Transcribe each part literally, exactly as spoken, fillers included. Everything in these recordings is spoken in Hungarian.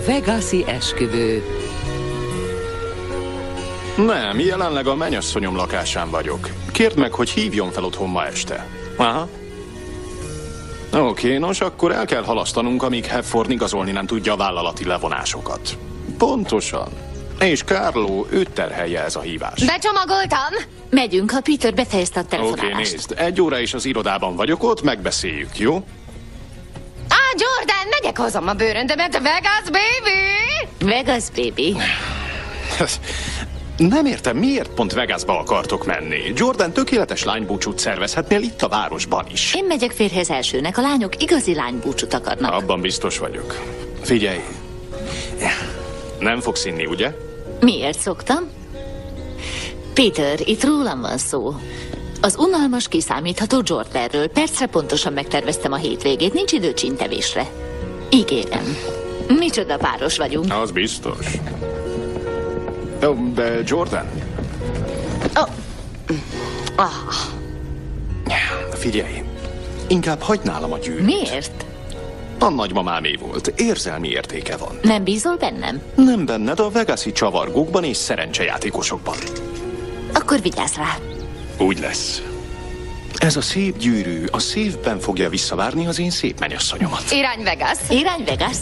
Vegas-i esküvő. Nem, jelenleg a mennyasszonyom lakásán vagyok. Kérd meg, hogy hívjon fel otthon ma este. Aha. Oké, nos, akkor el kell halasztanunk, amíg Hefford igazolni nem tudja a vállalati levonásokat. Pontosan. És Carlo, őt terhelje ez a hívás. Becsomagoltam! Megyünk, ha Peter befejezte a telefonálást. Oké, nézd, egy óra is az irodában vagyok, ott megbeszéljük, jó? Á, Jordan, megyek hozom a bőröntömet, Vegas baby! Vegas baby. Nem értem, miért pont Vegasba akartok menni? Jordan tökéletes lánybúcsút szervezhetnél itt a városban is. Én megyek férjhez elsőnek, a lányok igazi lánybúcsút akarnak. Abban biztos vagyok. Figyelj, nem fogsz inni, ugye? Miért szoktam? Peter, itt rólam van szó. Az unalmas, kiszámítható Jordanről. Percre pontosan megterveztem a hétvégét, nincs idő csintevésre. Ígérem. Micsoda páros vagyunk. Az biztos. Oh, de Jordan? Oh. Ah. Figyelj, inkább hagyd nálam a gyűrűt. Miért? A nagymamám volt, érzelmi értéke van. Nem bízol bennem? Nem benned, a Vegas-i csavargókban és szerencsejátékosokban. Akkor vigyázz rá. Úgy lesz. Ez a szép gyűrű a szívben fogja visszavárni az én szép mennyasszonyomat. Irány Vegas. Irány Vegas.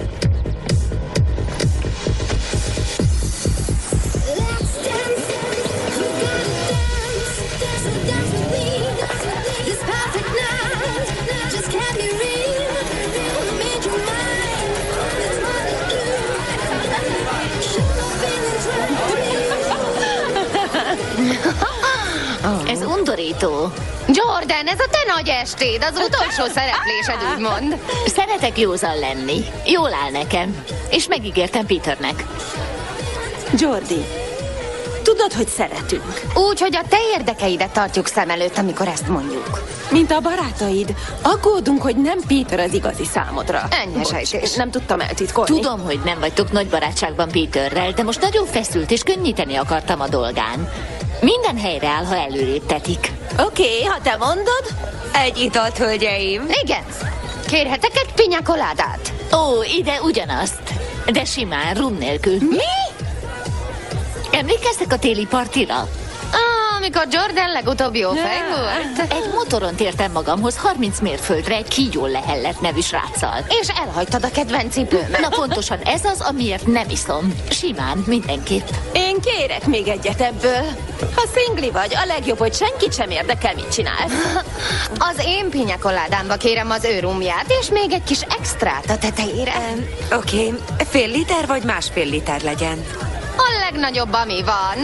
Ez undorító. Jordan, ez a te nagy estéd, az utolsó szereplésed, úgymond. Szeretek józan lenni. Jól áll nekem. És megígértem Peternek. Jordi, tudod, hogy szeretünk. Úgy, hogy a te érdekeidet tartjuk szem előtt, amikor ezt mondjuk. Mint a barátaid, aggódunk, hogy nem Peter az igazi számodra. Ennyi sejtés. Nem tudtam eltitkolni. Tudom, hogy nem vagytok nagy barátságban Peterrel, de most nagyon feszült és könnyíteni akartam a dolgán. Minden helyre áll, ha előrébb tetik. Oké, okay, ha te mondod. Egy italt, hölgyeim. Igen. Kérhetek egy piñacoládát? Ó, ide ugyanazt. De simán, rum nélkül. Mi? Emlékeztek a téli partira? Ah, amikor Jordan legutóbb jó fej volt. Egy motoron tértem magamhoz harminc mérföldre egy kígyó lehellett nevű sráccal. És elhagytad a kedvenc cipőmet. Na pontosan ez az, amiért nem iszom. Simán, mindenképp. Én kérek még egyet ebből. Ha szingli vagy, a legjobb, hogy senkit sem érdekel, mit csinálsz. Az én piñacoladámba kérem az ő rumját, és még egy kis extrát a tetejére. Um, Oké, okay. Fél liter vagy másfél liter legyen? A legnagyobb, ami van.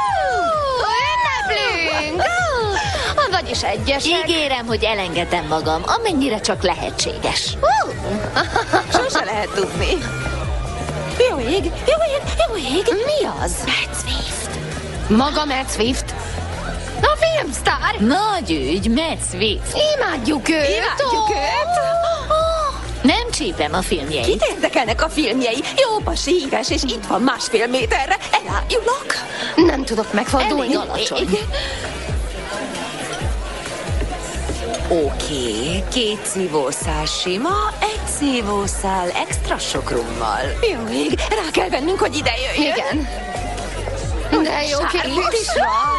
Ünneplünk! Vagyis egyesek. Ígérem, hogy elengedem magam, amennyire csak lehetséges. Sose lehet tudni. Jó ég, jó ég, jó ég. Mi az? Matt Swift. Maga Matt Swift? A filmsztár? Nagy ügy, Matt Swift. Imádjuk őt. Imádjuk őt. Nem csípem a filmjeit. Kit érdekelnek a filmjei? Jó, pasi, híres, és itt van másfél méterre. Elájulok. Nem tudok megfordulni. Elég alacsony. Oké, okay. Két szívószál sima, egy szívószál extra sok rummal. Jó ég, rá kell vennünk, hogy ide jöjjön. Igen. De jó kérdés is van.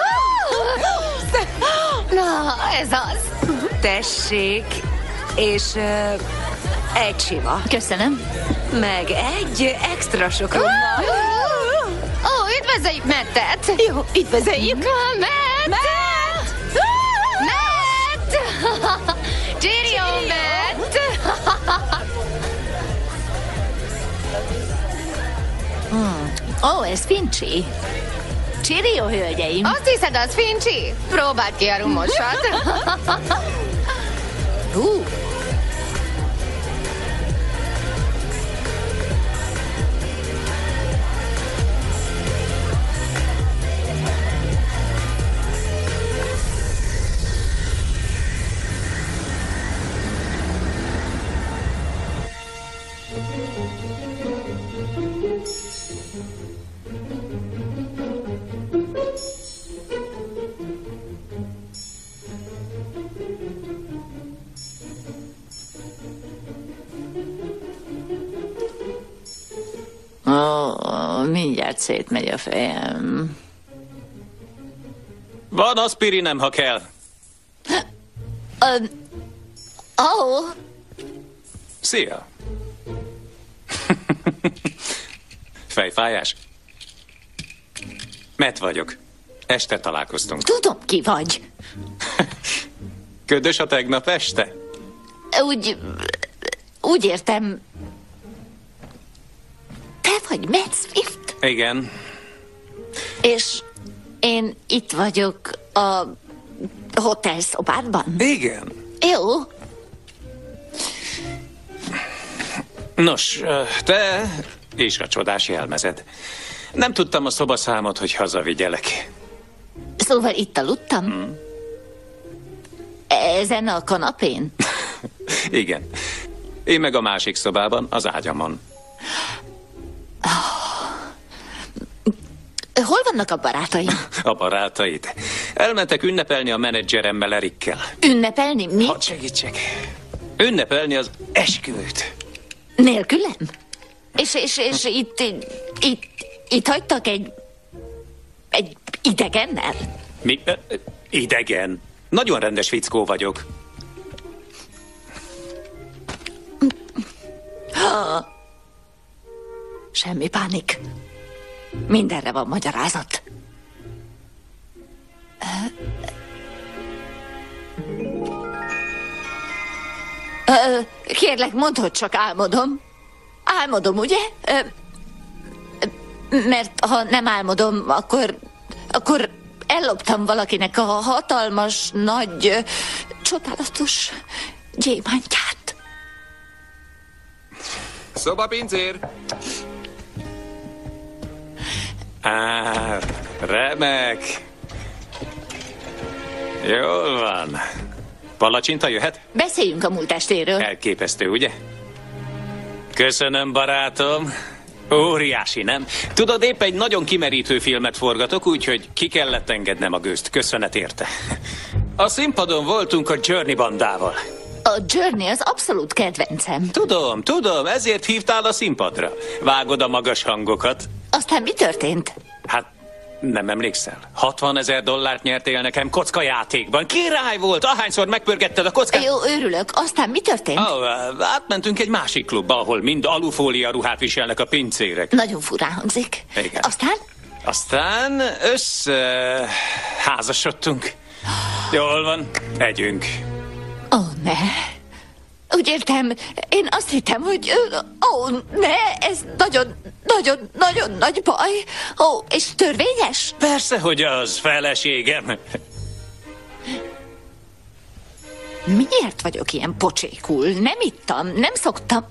Na, ez az. Tessék, és uh, egy sima. Köszönöm. Meg egy extra sok rummal. Ó, üdvözöljük Mattet. Jó, üdvözöljük. Matt! Matt! Matt! Cheerio, Matt! Hmm. Ó, ez Finchy. Cheerio, hölgyeim. Azt hiszed, az Finchy? Próbáld ki a rumosat. Hú. Ó, mindjárt szétmegy a fejem. Van aspirinem, ha kell. Ó. Oh. Szia. Fejfájás? Matt vagyok. Este találkoztunk. Tudom, ki vagy. Ködös a tegnap este? Úgy... Úgy értem... Te vagy Matt Swift? Igen. És én itt vagyok a hotelszobádban? Igen. Jó. Nos, te és a csodás jelmezed. Nem tudtam a szobaszámot, hogy hazavigyelek. Szóval itt aludtam? Hmm. Ezen a kanapén? Igen. Én meg a másik szobában, az ágyamon. Hol vannak a barátaim? A barátaid? Elmentek ünnepelni a menedzseremmel, Erikkel. Ünnepelni? Mi? Hadd segítsek. Ünnepelni az esküvőt. Nélkülem? És, és, és itt, itt, itt hagytak egy, egy idegennel? Mi? Idegen? Nagyon rendes fickó vagyok. Ha. Semmi pánik. Mindenre van magyarázat. Kérlek, mondd, hogy csak álmodom. Álmodom, ugye? Mert ha nem álmodom, akkor... akkor elloptam valakinek a hatalmas, nagy, csodálatos gyémántját. Szobapincér! Á, remek. Jól van. Palacsinta jöhet? Beszéljünk a múlt estéről. Elképesztő, ugye? Köszönöm, barátom. Óriási, nem? Tudod, épp egy nagyon kimerítő filmet forgatok, úgyhogy ki kellett engednem a gőzt. Köszönet érte. A színpadon voltunk a Journey bandával. A Journey az abszolút kedvencem. Tudom, tudom, ezért hívtál a színpadra. Vágod a magas hangokat. Aztán mi történt? Hát, nem emlékszel? hatvanezer dollárt nyertél nekem kockajátékban. Király volt, ahányszor megpörgetted a kockát. Jó, örülök. Aztán mi történt? Oh, átmentünk egy másik klubba, ahol mind alufólia ruhát viselnek a pincérek. Nagyon furán hangzik. Igen. Aztán? Aztán össze... házasodtunk. Jól van, együnk. Ó, oh, ne. Úgy értem, én azt hittem, hogy... Ó, oh, ne, ez nagyon, nagyon, nagyon nagy baj. Ó, oh, és törvényes? Persze, hogy az, feleségem. Miért vagyok ilyen pocsékul? Nem ittam, nem szoktam.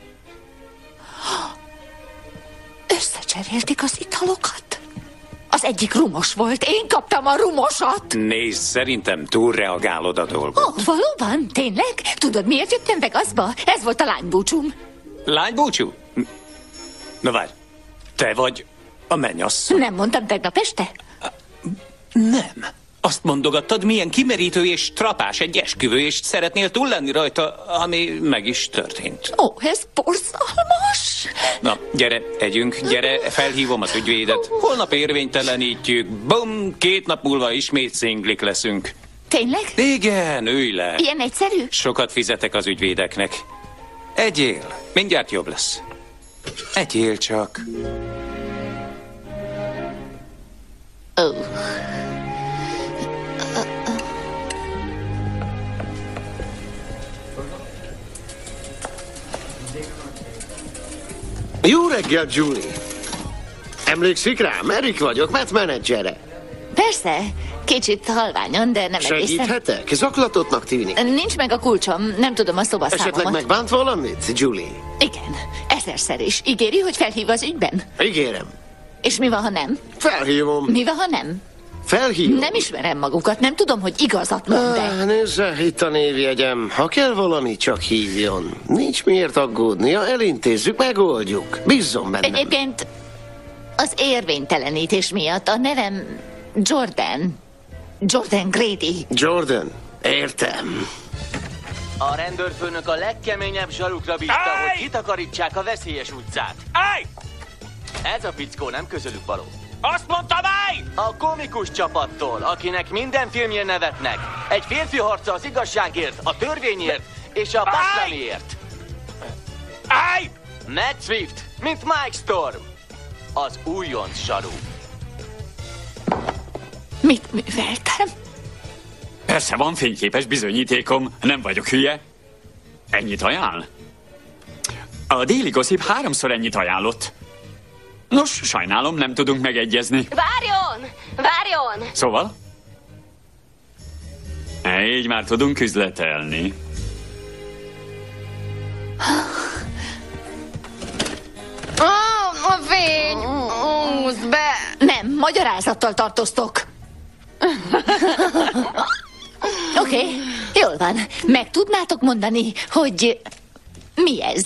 Összecserélték az italokat. Az egyik rumos volt, én kaptam a rumosat. Nézd, szerintem túlreagálod a dolgot. Ó, oh, valóban? Tényleg? Tudod, miért jöttem Vegasba? Ez volt a lánybúcsúm. Lánybúcsú? Na várj, te vagy a mennyasszony? Nem mondtam tegnap este? Nem. Azt mondogattad, milyen kimerítő és trapás egy esküvő, és szeretnél túl lenni rajta, ami meg is történt. Ó, ez borzalmas. Na, gyere, együnk, gyere, felhívom az ügyvédet. Holnap érvénytelenítjük, bum, két nap múlva ismét szinglik leszünk. Tényleg? Igen, ülj le. Ilyen egyszerű? Sokat fizetek az ügyvédeknek. Egyél, mindjárt jobb lesz. Egyél csak. Ó. Oh. Jó reggel, Julie! Emlékszik rám? Erik vagyok, Matt menedzsere. Persze, kicsit halványon, de nem egészen. Segíthetek? Zaklatottnak tűnik. Nincs meg a kulcsom, nem tudom a szobaszámomat. Esetleg megbánt valamit, Julie? Igen, ezerszer is. Ígéri, hogy felhív az ügyben? Ígérem. És mi van, ha nem? Felhívom. Mi van, ha nem? Felhívom. Nem ismerem magukat, nem tudom, hogy igazat mond, de... Ah, nézze, itt a névjegyem. Ha kell valami, csak hívjon. Nincs miért aggódnia, elintézzük, megoldjuk. Bízzon bennem. Egyébként az érvénytelenítés miatt a nevem Jordan. Jordan Grady. Jordan, értem. A rendőrfőnök a legkeményebb zsarukra bízta, hogy kitakarítsák a veszélyes utcát. Állj! Ez a fickó nem közülük való. Azt mondta meg! A komikus csapattól, akinek minden filmjén nevetnek. Egy férfi harca az igazságért, a törvényért és a pastramiért. Állj! Matt Swift, mint Mike Storm. Az újonc zsaru. Mit műveltem? Persze van fényképes bizonyítékom, nem vagyok hülye. Ennyit ajánl? A Daily Gossip háromszor ennyit ajánlott. Nos, sajnálom, nem tudunk megegyezni. Várjon! Várjon! Szóval? Így már tudunk üzletelni. Oh, a fény! Húzd be! Nem, magyarázattal tartoztok. Oké, okay, jól van. Meg tudnátok mondani, hogy mi ez?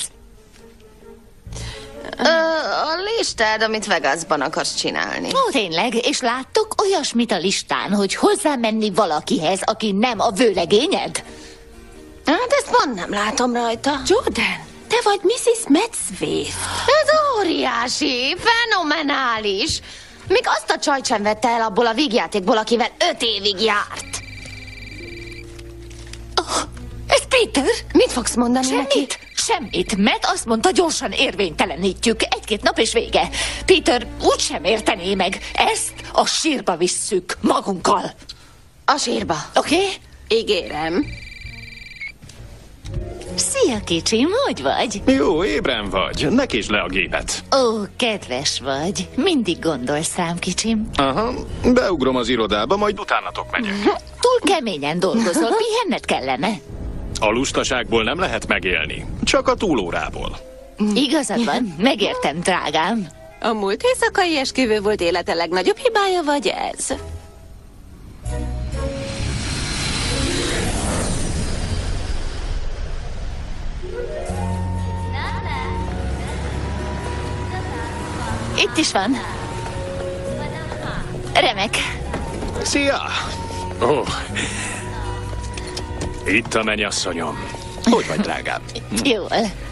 Ö, a listád, amit Vegasban akarsz csinálni. Ó, tényleg? És láttok olyasmit a listán, hogy hozzámenni valakihez, aki nem a vőlegényed? Hát ezt pont nem látom rajta. Jordan, te vagy missziz Matt Swift. Ez óriási, fenomenális. Még azt a csajt sem vette el abból a vígjátékból, akivel öt évig járt. Oh, ez Peter? Mit fogsz mondani Semmit? neki? Semmit, mert azt mondta, gyorsan érvénytelenítjük. Egy-két nap és vége. Peter úgysem értené meg. Ezt a sírba visszük magunkkal. A sírba. Oké? Okay? Ígérem. Szia, kicsim, hogy vagy? Jó, ébren vagy. Ne késd le a gépet. Ó, kedves vagy. Mindig gondolsz rám, kicsim. Aha, beugrom az irodába, majd utánatok megyek. Túl keményen dolgozol, pihenned kellene. A lustaságból nem lehet megélni, csak a túlórából. Igazad van, megértem, drágám. A múlt éjszakai esküvő volt élete legnagyobb hibája, vagy ez? Itt is van. Remek. Szia! Ó, oh. Itt a mennyasszonyom. Hogy vagy, drágám? Jól.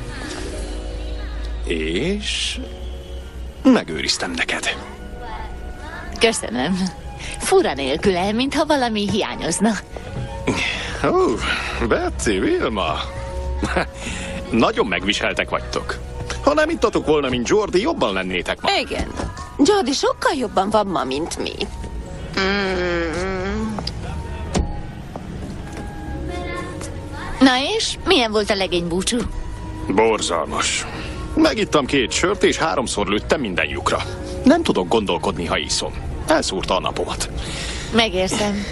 És megőriztem neked. Köszönöm. Fura nélküle, mintha valami hiányozna. Ó, oh, Betsy, Vilma. Nagyon megviseltek vagytok. Ha nem ittatok volna, mint Jordi, jobban lennétek ma. Igen. Jordi sokkal jobban van ma, mint mi. Mm. Na és? Milyen volt a legény búcsú? Borzalmas. Megittam két sört, és háromszor lőttem minden lyukra. Nem tudok gondolkodni, ha iszom. Elszúrta a napomat. Megérzem.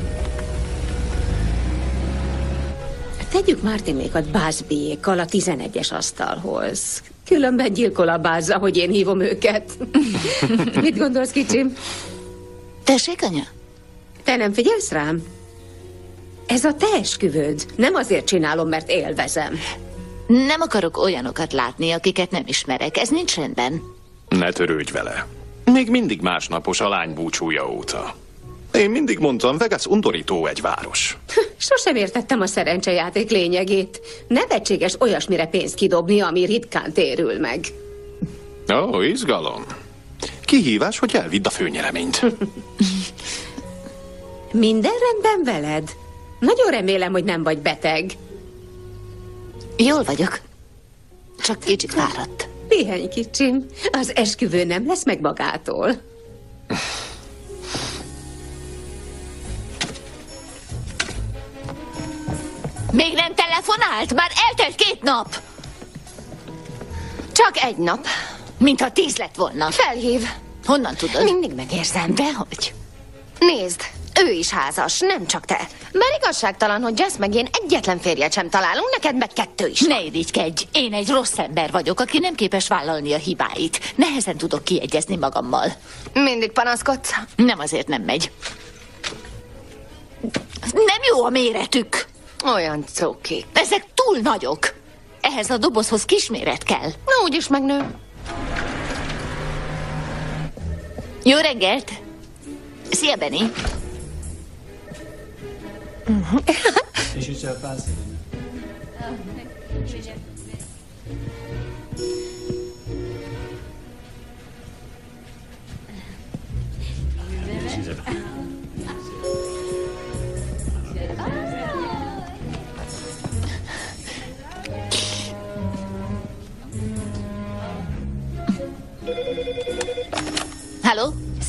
Tegyük Martinékat Busbyékkal a tizenegyes asztalhoz. Különben gyilkol a bázza, hogy én hívom őket. Mit gondolsz, kicsim? Tessék, anya? Te nem figyelsz rám? Ez a te esküvőd. Nem azért csinálom, mert élvezem. Nem akarok olyanokat látni, akiket nem ismerek. Ez nincs rendben. Ne törődj vele. Még mindig másnapos a lány búcsúja óta. Én mindig mondtam, Vegas undorító egy város. Sosem értettem a szerencsejáték lényegét. Nevetséges olyasmire pénzt kidobni, ami ritkán térül meg. Ó, izgalom. Kihívás, hogy elvidd a főnyereményt. Minden rendben veled? Nagyon remélem, hogy nem vagy beteg. Jól vagyok. Csak kicsit fáradt. Pihenj, kicsim. Az esküvő nem lesz meg magától. Még nem telefonált? Már eltelt két nap. Csak egy nap. Mintha tíz lett volna. Felhív. Honnan tudod? Mindig megérzem. Dehogy. Nézd, ő is házas, nem csak te. Mert igazságtalan, hogy Jess meg én egyetlen férjet sem találunk, neked meg kettő is. Ne irigykedj, én egy rossz ember vagyok, aki nem képes vállalni a hibáit. Nehezen tudok kiegyezni magammal. Mindig panaszkodsz? Nem, azért nem megy. Nem jó a méretük. Olyan cukik. Ezek túl nagyok. Ehhez a dobozhoz kisméret kell. Na, úgyis megnő. Jó reggelt! Szia, Benny!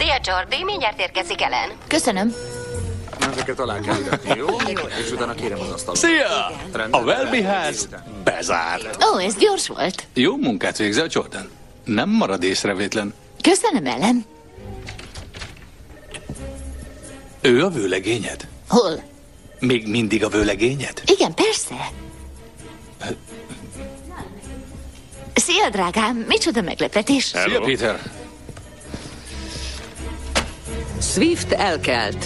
Szia, Jordi, mindjárt érkezik Ellen. Köszönöm. Ezeket alá kell írni, jó? És utána kérem az asztalon. Szia! A Welby ház bezárt. Ó, ez gyors volt. Jó munkát végzel, Jordan. Nem marad észrevétlen. Köszönöm, Ellen. Ő a vőlegényed? Hol? Még mindig a vőlegényed? Igen, persze. Szia, drágám, micsoda meglepetés. Szia, Peter. Swift elkelt.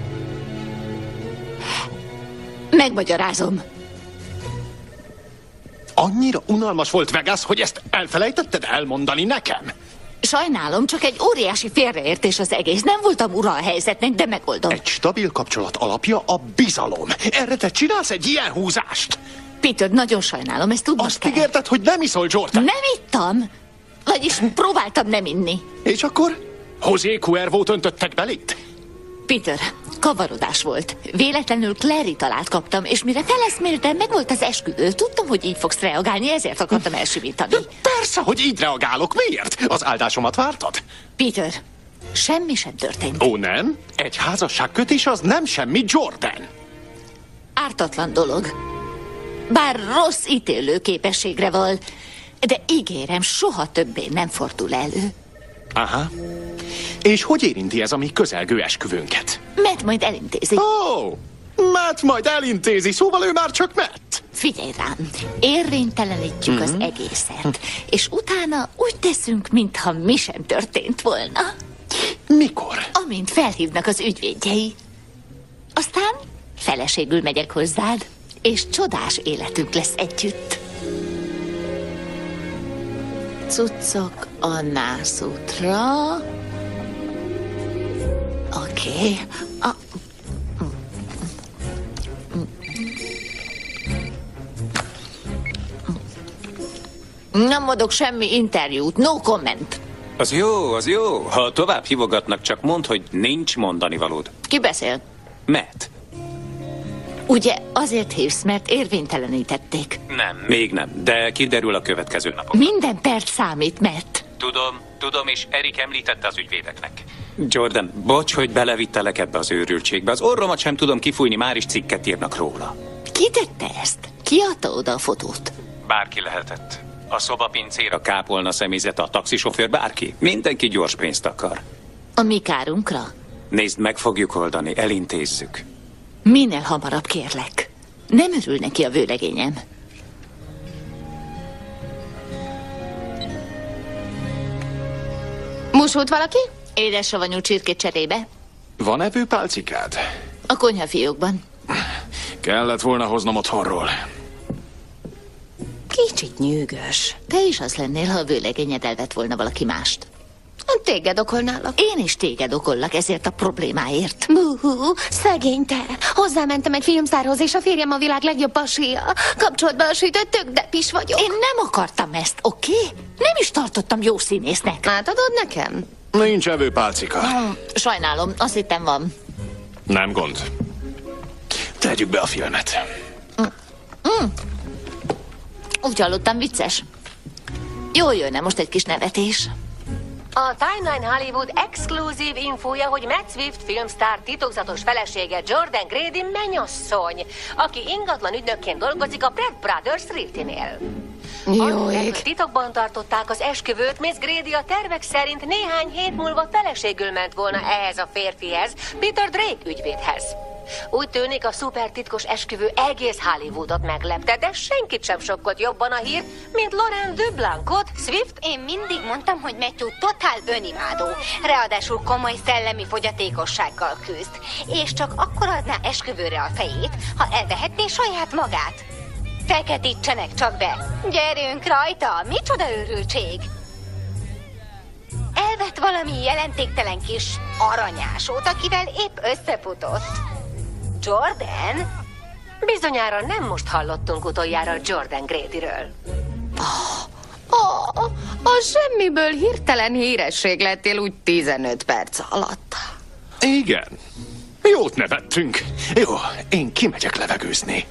Megmagyarázom. Annyira unalmas volt Vegas, hogy ezt elfelejtetted elmondani nekem? Sajnálom, csak egy óriási félreértés az egész. Nem voltam ura a helyzetnek, de megoldom. Egy stabil kapcsolat alapja a bizalom. Erre te csinálsz egy ilyen húzást? Peter, nagyon sajnálom, ezt tudnod Azt kell. ígérted, hogy nem iszol, Jordan? Nem ittam. Vagyis próbáltam nem inni. És akkor? José Cuervót öntöttek belét? Peter, kavarodás volt. Véletlenül Clary talát kaptam, és mire feleszméltem, meg volt az esküvő. Tudtam, hogy így fogsz reagálni, ezért akartam elsimítani. Persze, hogy így reagálok. Miért? Az áldásomat vártad? Peter, semmi sem történt. Ó, nem? Egy házasságkötés az nem semmi, Jordan. Ártatlan dolog. Bár rossz ítélő képességre val, de ígérem, soha többé nem fordul elő. Aha. És hogy érinti ez a mi közelgő esküvőnket? Matt majd elintézi. Ó, oh, Matt majd elintézi, szóval ő már csak Matt. Figyelj rám, érvénytelenítjük mm-hmm. az egészet, és utána úgy teszünk, mintha mi sem történt volna. Mikor? Amint felhívnak az ügyvédjei. Aztán feleségül megyek hozzád, és csodás életünk lesz együtt. Cuccok a nászútra. Oké. Okay. A... Nem adok semmi interjút, no comment. Az jó, az jó. Ha tovább hívogatnak, csak mondd, hogy nincs mondani valód. Ki beszél? Matt. Ugye azért hívsz, mert érvénytelenítették. Nem, még nem, de kiderül a következő napon. Minden perc számít, Matt. Tudom, tudom, és Erik említette az ügyvédeknek. Jordan, bocs, hogy belevittelek ebbe az őrültségbe. Az orromat sem tudom kifújni, már is cikket írnak róla. Ki tette ezt? Ki adta oda a fotót? Bárki lehetett. A szobapincér, a kápolna személyzet, a taxisofőr, bárki. Mindenki gyors pénzt akar. A mi kárunkra? Nézd, meg fogjuk oldani, elintézzük. Minél hamarabb, kérlek. Nem örül neki a vőlegényem. Musult valaki? Édes savanyú csirkét cserébe. Van evőpálcikád? A konyhafiókban. Kellett volna hoznom otthonról. Kicsit nyűgös. Te is az lennél, ha a vőlegényed elvett volna valaki mást. Téged okolnálak. Én is téged okollak ezért a problémáért. Bú, szegény te. Hozzámentem egy filmsztárhoz, és a férjem a világ legjobb pasia. Kapcsolatban a sütött, tök depis vagyok. Én nem akartam ezt, oké? Okay? Nem is tartottam jó színésznek. Átadod nekem? Nincs evőpálcika. Hmm, sajnálom, azt hittem van. Nem gond. Tegyük be a filmet. Mm. Mm. Úgy hallottam, vicces. Jól jönne most egy kis nevetés. A Timeline Hollywood exkluzív infója, hogy Matt Swift filmsztár titokzatos felesége Jordan Grady mennyasszony, aki ingatlan ügynökként dolgozik a Pratt Brothers Realty-nél. Jó ég. Titokban tartották az esküvőt, Miss Grady a tervek szerint néhány hét múlva feleségül ment volna ehhez a férfihez, Peter Drake ügyvédhez. Úgy tűnik, a szupertitkos esküvő egész Hollywoodot meglepte, de senkit sem sokkolt jobban a hír, mint Laurent Dublancot, Swift. Én mindig mondtam, hogy Matthew totál önimádó, ráadásul komoly szellemi fogyatékossággal küzd, és csak akkor adná esküvőre a fejét, ha elvehetné saját magát. Feketítsenek csak be! Gyerünk rajta! Micsoda őrültség! Elvett valami jelentéktelen kis aranyásót, akivel épp összefutott. Jordan? Bizonyára nem most hallottunk utoljára Jordan Gradyről. Oh, oh, a semmiből hirtelen híresség lettél úgy tizenöt perc alatt. Igen. Jót nevettünk. Jó, én kimegyek levegőzni.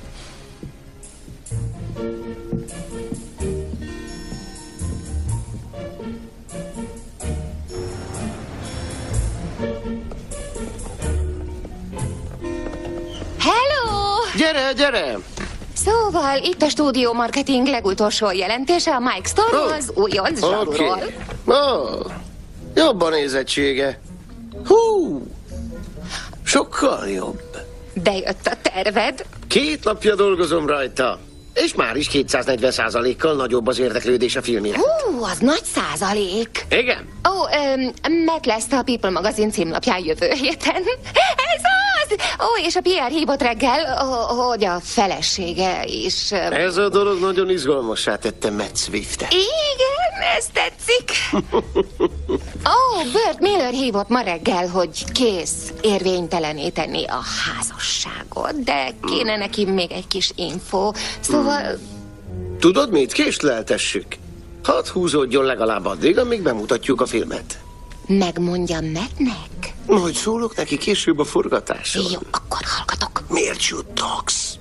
Gyere, gyere! Szóval itt a stúdió marketing legutolsó jelentése a Mike Stormról, Oh. az újonc zsarról. Oké. Oh, jobb a nézettsége. Hú! Sokkal jobb. Bejött a terved. Két napja dolgozom rajta. És már is kétszáznegyven százalékkal nagyobb az érdeklődés a filmire. Hú, az nagy százalék. Igen? Ó, öm, Matt lesz a People magazin címlapján jövő héten. Ez az! Ó, és a pé er hívott reggel, ó, hogy a felesége is... öm, Ez a dolog nagyon izgalmassá tette Matt Swiftet. Igen, ez tetszik. Ó, Burt Miller hívott ma reggel, hogy kész érvényteleníteni a házasságot, de kéne neki még egy kis info. Szóval... Tudod mit? Késleltessük. Hadd húzódjon legalább addig, amíg bemutatjuk a filmet. Megmondjam Mattnek? Majd szólok neki később a forgatáson. Jó, akkor hallgatok. Miért suttogsz?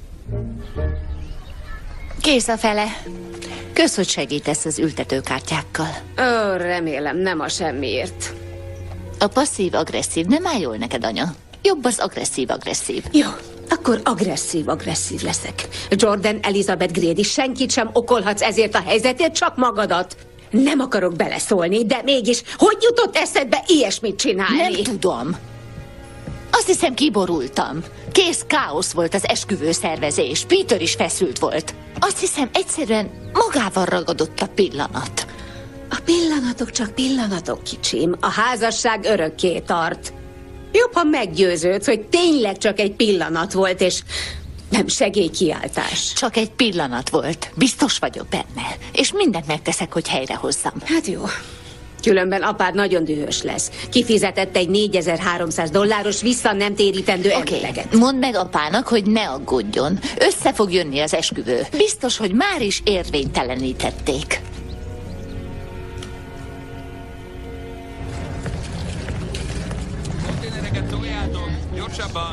Kész a fele. Kösz, hogy segítesz az ültetőkártyákkal. Ó, remélem, nem a semmiért. A passzív-agresszív nem áll jól neked, anya. Jobb az agresszív-agresszív. Jó, akkor agresszív-agresszív leszek. Jordan Elizabeth Grady, senkit sem okolhatsz ezért a helyzetért, csak magadat. Nem akarok beleszólni, de mégis, hogy jutott eszedbe ilyesmit csinálni? Nem tudom. Azt hiszem, kiborultam. Kész káosz volt az esküvő szervezés. Peter is feszült volt. Azt hiszem, egyszerűen magával ragadott a pillanat. A pillanatok csak pillanatok, kicsim. A házasság örökké tart. Jobb, ha meggyőződsz, hogy tényleg csak egy pillanat volt, és nem segélykiáltás. Csak egy pillanat volt. Biztos vagyok benne. És mindent megteszek, hogy helyrehozzam. Hát jó. Különben apád nagyon dühös lesz. Kifizetett egy négyezer-háromszáz dolláros vissza nem térítendő Oké, előleget. mondd meg apának, hogy ne aggódjon. Össze fog jönni az esküvő. Biztos, hogy már is érvénytelenítették. Gyorsabban!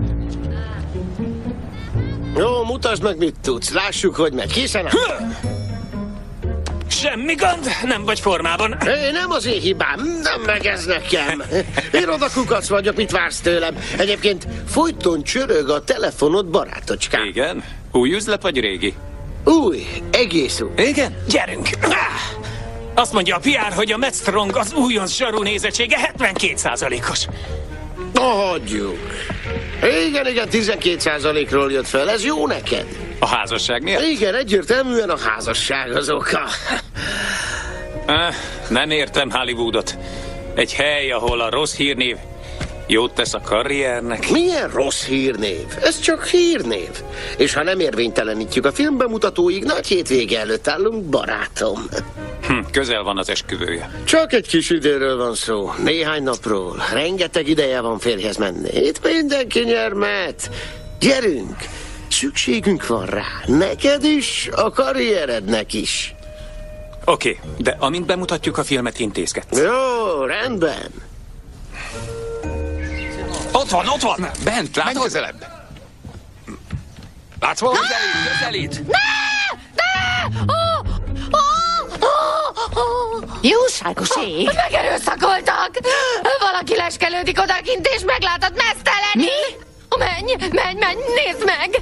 Jó, mutasd meg, mit tudsz. Lássuk, hogy megy. Készen áll. Semmi gond, nem vagy formában. Hé, nem az én hibám, nem meg ez nekem. Én oda kukac vagyok, mit vársz tőlem? Egyébként folyton csörög a telefonod, barátocskám. Igen? Új üzlet vagy régi? Új, egész új. Igen? Gyerünk! Azt mondja a pé er, hogy a Matt Strong az újonc zsarú nézettsége hetvenkét százalékos. Na, hagyjuk. Igen, igen, tizenkét százalékról jött fel. Ez jó neked? A házasság miért? Igen, egyértelműen a házasság az oka. Ah, nem értem Hollywoodot. Egy hely, ahol a rossz hírnév jót tesz a karriernek. Milyen rossz hírnév? Ez csak hírnév. És ha nem érvénytelenítjük a filmbemutatóig, nagy hétvége előtt állunk, barátom. Hm, közel van az esküvője. Csak egy kis időről van szó, néhány napról. Rengeteg ideje van férjhez menni. Itt mindenki nyer, Matt. Gyerünk! Szükségünk van rá. Neked is, a karrierednek is. Oké, okay, de amint bemutatjuk a filmet, intézkedsz. Jó, rendben. Ott van, ott van! Bent, látod? Menj közelebb. Látsz valami? Közelít, közelít. Ne! Ne! Oh! Oh! Oh! Oh! Jóságos ég! Megerőszakoltak! Valaki leskelődik odakint, és meglátod mesztelen! Mi? Menj, menj, menj, nézd meg!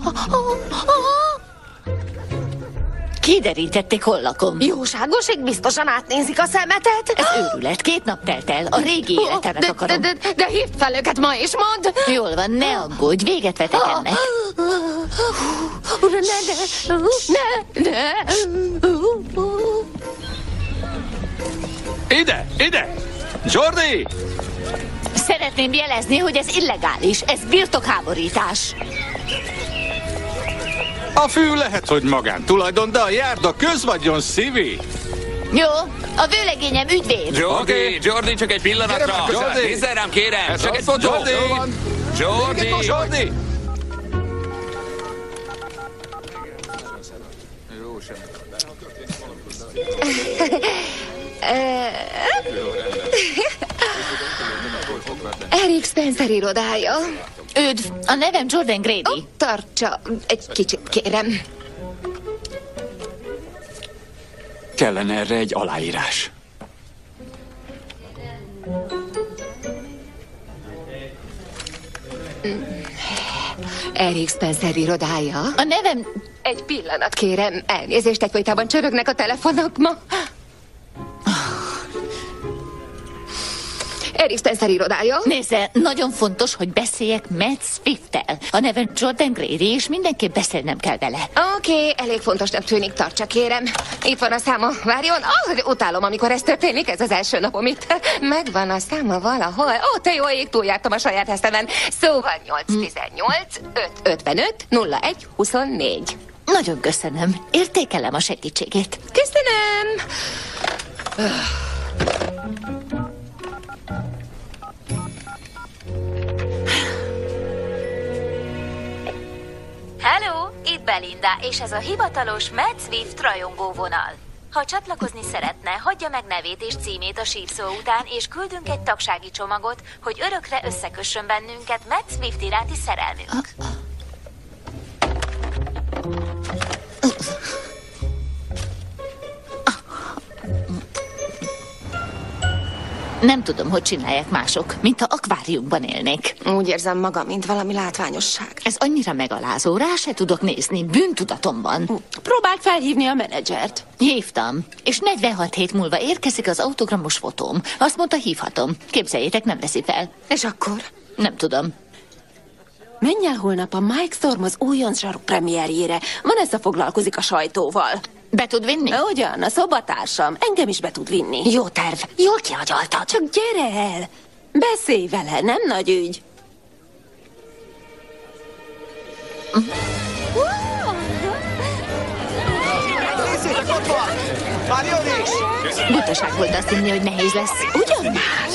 Kiderítették, hol lakom. Jóságoség, biztosan átnézik a szemetet. Ez őrület, két nap telt el. A régi életemet de, akarom. De, de, de hívd fel őket ma is, mondd! Jól van, ne aggódj, véget vetek ennek. Ne, ne, ne, ne. Ide, ide! Jordi! Szeretném jelezni, hogy ez illegális. Ez birtokháborítás. A fű lehet, hogy magántulajdon, de a járda közvagyon, szívi. Jó, a vőlegényem ügyvéd. Jordi, okay. Jordi, csak egy pillanatra. Jordi, nézzel rám, kérem. Ez csak egy fotó. Jordi, Jordi, Jordi. Eric Spencer irodája. Üdv, a nevem Jordan Grady. Oh, tartsa egy kicsit, kérem. Kellene erre egy aláírás. Eric Spencer irodája. A nevem... Egy pillanat, kérem. Elnézést, egyfolytában csörögnek a telefonok ma. Eric Spencer irodája. Nézze, nagyon fontos, hogy beszéljek Matt Swift-tel. A nevem Jordan Grady, és mindenképp beszélnem kell vele. Oké, okay, elég fontosnak tűnik, tartsa kérem. Itt van a száma, várjon. Oh, utálom, amikor ez történik, ez az első napom itt. Megvan a száma valahol. Ó, oh, te jó ég, túljártam a saját eszemben. Szóval nyolc tizennyolc, öt ötvenöt, nulla egy huszonnégy. Nagyon köszönöm. Értékelem a segítségét. Köszönöm. Hello, itt Belinda, és ez a hivatalos Matt Swift rajongóvonal. Ha csatlakozni szeretne, hagyja meg nevét és címét a sípszó után, és küldünk egy tagsági csomagot, hogy örökre összekössön bennünket Matt Swift iránti szerelmünk. Nem tudom, hogy csinálják mások, mint ha akváriumban élnék. Úgy érzem magam, mint valami látványosság. Ez annyira megalázó, rá se tudok nézni, bűntudatom van. Próbáld felhívni a menedzsert. Hívtam, és negyvenhat hét múlva érkezik az autogramos fotóm. Azt mondta, hívhatom. Képzeljétek, nem veszi fel. És akkor? Nem tudom. Menj el holnap a Mike Storm az újonc premierjére. Vanessa foglalkozik a sajtóval. Be tud vinni? Ugyan, a szobatársam. Engem is be tud vinni. Jó terv. Jól kiagyaltad. Csak gyere el. Beszélj vele, nem nagy ügy. Nézzétek, ott van! Már jön is! Butaság volt azt hinni, hogy nehéz lesz. Ugyan már?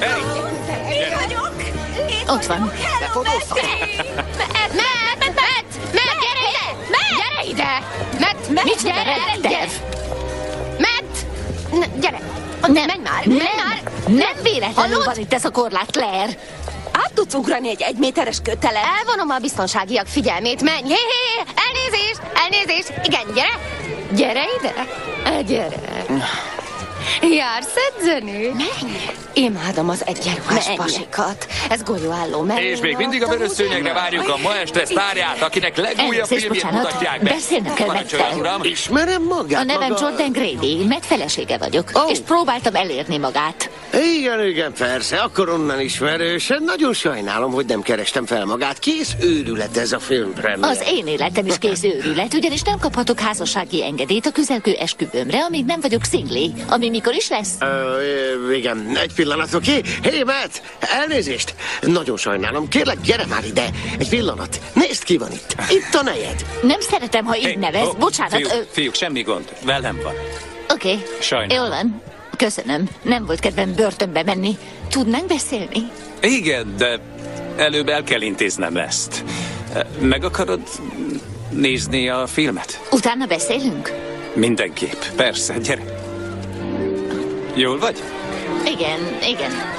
Ott van. Befotóztam. Matt, Matt, Matt, Matt, gyere ide! Matt! Gyere ide! Matt, Matt, Mit gyere! terv? Matt! N- gyere! Nem, menj már! nem, Menj már! nem véletlenül Hallod? van itt ez a korlát, Claire. Át tudsz ugrani egy egyméteres kötelet? Elvonom a biztonságiak figyelmét, menj! Hé, hé, hé! Elnézést! Elnézést! Igen, gyere! Gyere ide! Gyere! Jársz edzeni? Menj! Imádom az egyenruhás Menj. pasikat. Ez golyóálló mellé. És még mindig a vörös szőnyegre várjuk a ma este sztárját, akinek legújabb Elnézést, filmjét bocsánat. mutatják be. Beszélnem kell Parancsoljon, Matt-tel. uram. Ismerem magát? A nevem maga... Jordan Grady, Matt felesége vagyok, Oh. és próbáltam elérni magát. Igen, igen, persze, akkor onnan ismerősen. Nagyon sajnálom, hogy nem kerestem fel magát. Kész őrület ez a filmpremiér. Az én életem is kész őrület, ugyanis nem kaphatok házassági engedélyt a közelgő esküvőmre, amíg nem vagyok szingli. Ami mikor is lesz? Ö, igen, egy pillanat, oké? Okay? Hé, hey, Matt, elnézést. Nagyon sajnálom, kérlek, gyere már ide. Egy pillanat, nézd, ki van itt. Itt a nejed. Nem szeretem, ha így Hey, nevez. oh, Bocsánat. Fiúk, ö, fiúk, semmi gond. Velem van. Oké. Okay. Sajnálom. Jól van. Köszönöm. Nem volt kedvem börtönbe menni. Tudnánk beszélni? Igen, de előbb el kell intéznem ezt. Meg akarod nézni a filmet? Utána beszélünk? Mindenképp. Persze, gyere. Jól vagy? Igen, igen.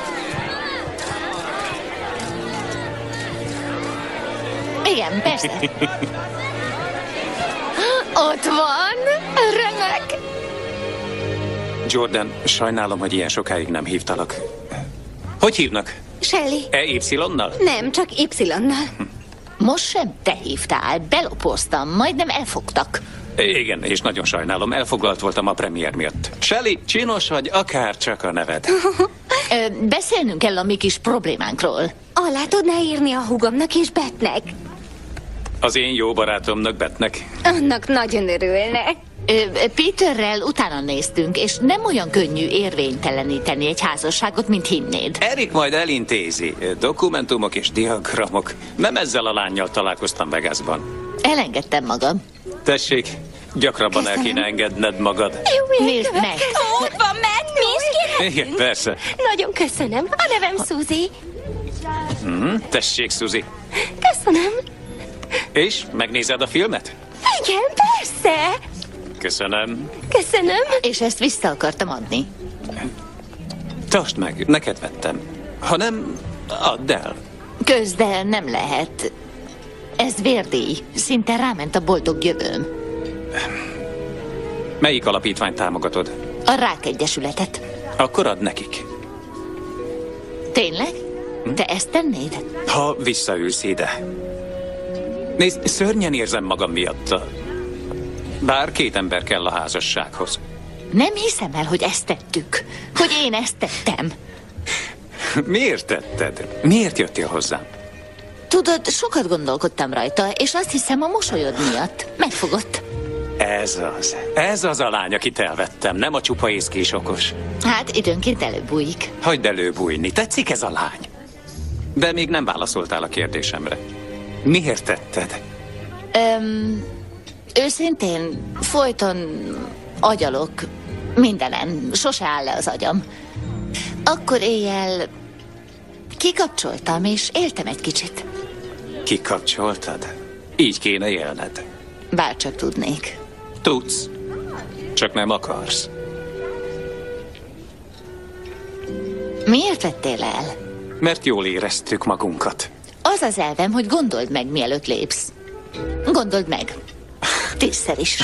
Igen, persze. Ott van! Remek! Jordan, sajnálom, hogy ilyen sokáig nem hívtalak. Hogy hívnak? Shelley. E Y-nal? Nem, csak Y-nal. Most sem te hívtál. Belopoztam, majdnem elfogtak. Igen, és nagyon sajnálom, elfoglalt voltam a premier miatt. Shelley, csinos vagy, akár csak a neved. Ö, beszélnünk kell a mi kis problémánkról. Alá tudná írni a húgomnak és Betnek? Az én jó barátomnak, Betnek. Annak nagyon örülne. Ö, Peterrel utána néztünk, és nem olyan könnyű érvényteleníteni egy házasságot, mint hinnéd. Erik majd elintézi. Dokumentumok és diagramok. Nem ezzel a lánnyal találkoztam Vegasban. Elengedtem magam. Tessék, gyakrabban el kéne engedned magad. Jó, Nézd meg! Ott van, Matt, mi is kérhetünk? Igen, persze. Nagyon köszönöm. A nevem Suzy. Hmm, tessék, Suzy. Köszönöm. És megnézed a filmet? Igen, persze. Köszönöm. Köszönöm. És ezt vissza akartam adni. Tartsd meg, neked vettem. Ha nem, add el. Közd el, nem lehet. Ez vérdíj. Szinte ráment a boldog jövőm. Melyik alapítványt támogatod? A Rák Egyesületet. Akkor add nekik. Tényleg? Te ezt tennéd? Ha visszaülsz ide. Nézd, szörnyen érzem magam miatta. Bár két ember kell a házassághoz. Nem hiszem el, hogy ezt tettük. Hogy én ezt tettem. Miért tetted? Miért jöttél hozzám? Tudod, sokat gondolkodtam rajta, és azt hiszem a mosolyod miatt megfogott. Ez az. Ez az a lány, akit elvettem. Nem a csupa észkés okos. Hát időnként előbújik. Hagyd előbújni. Tetszik ez a lány? De még nem válaszoltál a kérdésemre. Miért tetted? Öm, őszintén folyton agyalok mindenen. Sose áll le az agyam. Akkor éjjel kikapcsoltam, és éltem egy kicsit. Kikapcsoltad? Így kéne élned. Bárcsak tudnék. Tudsz. Csak nem akarsz. Miért vettél el? Mert jól éreztük magunkat. Az az elvem, hogy gondold meg, mielőtt lépsz. Gondold meg. Tízszer is.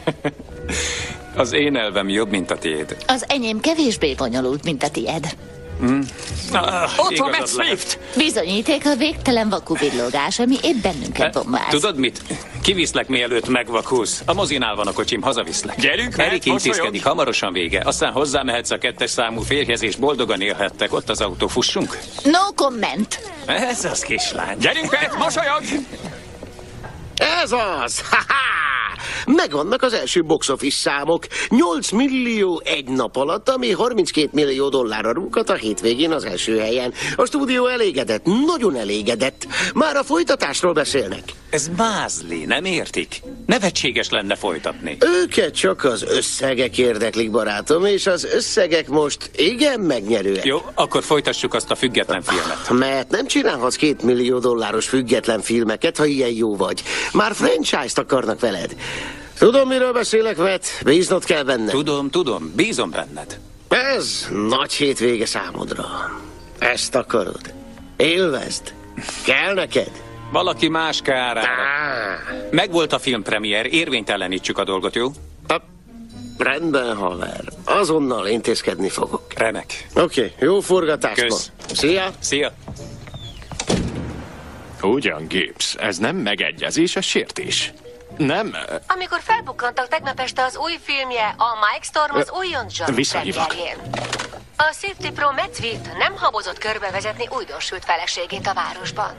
Az én elvem jobb, mint a tiéd. Az enyém kevésbé bonyolult, mint a tied. Hm? Ah, Ott van Matt Swift! Bizonyíték a végtelen vakuvillogás, ami épp bennünket bombáz. Tudod mit? Kiviszlek, mielőtt megvakulsz. A mozinál van a kocsim, hazaviszlek. Gyerünk, Erik intézkedik, hamarosan vége. Aztán hozzámehetsz a kettes számú férjhez, és boldogan élhettek. Ott az autó, fussunk? No comment. Ez az kislány. Gyerünk, Matt, mosolyog! Ez az! Ha-ha! Megvannak az első box office számok. nyolc millió egy nap alatt, ami harminckét millió dollárra rúghat a hétvégén az első helyen. A stúdió elégedett, nagyon elégedett. Már a folytatásról beszélnek. Ez mázli, nem értik? Nevetséges lenne folytatni. Őket csak az összegek érdeklik, barátom, és az összegek most igen megnyerőek. Jó, akkor folytassuk azt a független filmet. Mert nem csinálhatsz két millió dolláros független filmeket, ha ilyen jó vagy. Már franchise-t akarnak veled. Tudom, miről beszélek, Matt. Bíznod kell benne. Tudom, tudom. Bízom benned. Ez nagy hétvége számodra. Ezt akarod. Élvezd. Kell neked. Valaki más kárára. Megvolt a filmpremiér, érvénytelenítsük a dolgot, jó? Rendben, haver. Azonnal intézkedni fogok. Remek. Oké, okay, jó forgatás ma. Kösz. Szia. Szia. Ugyan, Gibbs, ez nem megegyezés, ez sértés. Nem. Amikor felbukkantak tegnap este az új filmje, a Mike Storm az újonc Visszahívok. premierjén. A Safety Pro Matt Swift nem habozott körbevezetni újdonsült feleségét a városban.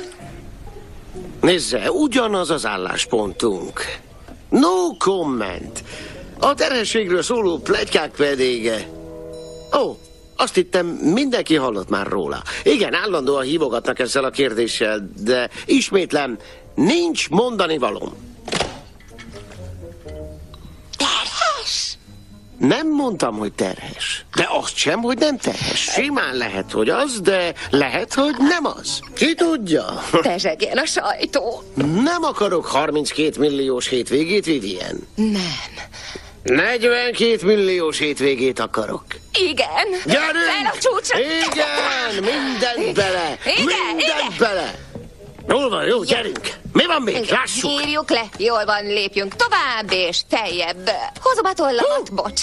Nézze, ugyanaz az álláspontunk. No comment. A terhességről szóló pletykák pedig... Ó, azt hittem, mindenki hallott már róla. Igen, állandóan hívogatnak ezzel a kérdéssel, de ismétlem, nincs mondani valóm. Terhes? Nem mondtam, hogy terhes. De azt sem, hogy nem terhes. Simán lehet, hogy az, de lehet, hogy nem az. Ki tudja? Tezsegjen a sajtó. Nem akarok harminckét milliós hétvégét, Vivian. Nem. negyvenkét milliós hétvégét akarok. Igen. Gyerünk! Fel a csúcsra. Igen, mindent Igen. bele. Igen, Mindent igen. bele. Jól van, jó, gyerünk. Mi van még? Igen, Lássuk. írjuk le. Jól van, lépjünk tovább és teljebb. Hozom a tollamat, bocs.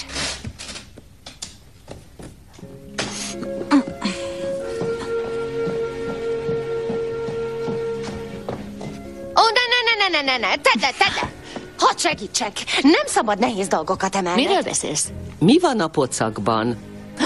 Ó, ne, ne, ne, ne, ne, ne, tedd le, tedd le. Hadd segítsek. Nem szabad nehéz dolgokat emelni. Miről beszélsz? Mi van a pocakban?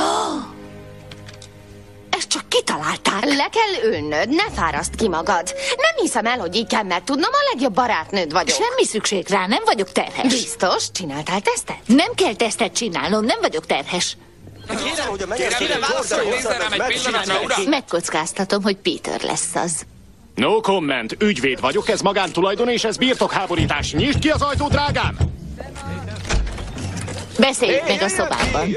Ezt csak kitalálták. Le kell ülnöd, ne fáraszd ki magad. Nem hiszem el, hogy így kell megtudnom, a legjobb barátnőd vagyok. Semmi szükség rá, nem vagyok terhes. Biztos? Csináltál tesztet? Nem kell tesztet csinálnom, nem vagyok terhes. Kérem, hogy a kérem, válaszolj, nézzel rám egy pillanatra, uram! Megkockáztatom, hogy Peter lesz az. No comment, ügyvéd vagyok, ez magántulajdon és ez birtokháborítás. Nyisd ki az ajtót, drágám! Beszéljük meg a szobában.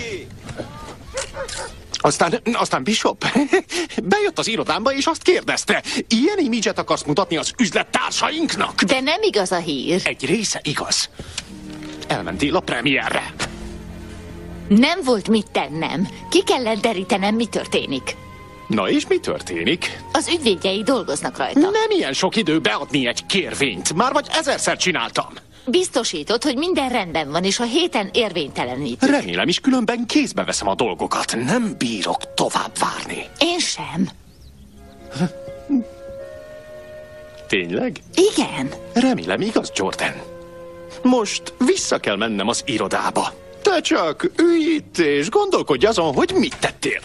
Aztán, aztán Bishop bejött az irodámba és azt kérdezte, ilyen imidzset akarsz mutatni az üzlettársainknak? De nem igaz a hír. Egy része igaz. Elmentél a premierre. Nem volt mit tennem. Ki kellett derítenem, mi történik. Na és mi történik? Az ügyvédjei dolgoznak rajta. Nem ilyen sok idő beadni egy kérvényt. Már vagy ezerszer csináltam. Biztosított, hogy minden rendben van, és a héten érvénytelenítjük. Remélem is, különben kézbe veszem a dolgokat. Nem bírok tovább várni. Én sem. Tényleg? Igen. Remélem, igaz, Jordan. Most vissza kell mennem az irodába. Te csak ülj itt, és gondolkodj azon, hogy mit tettél.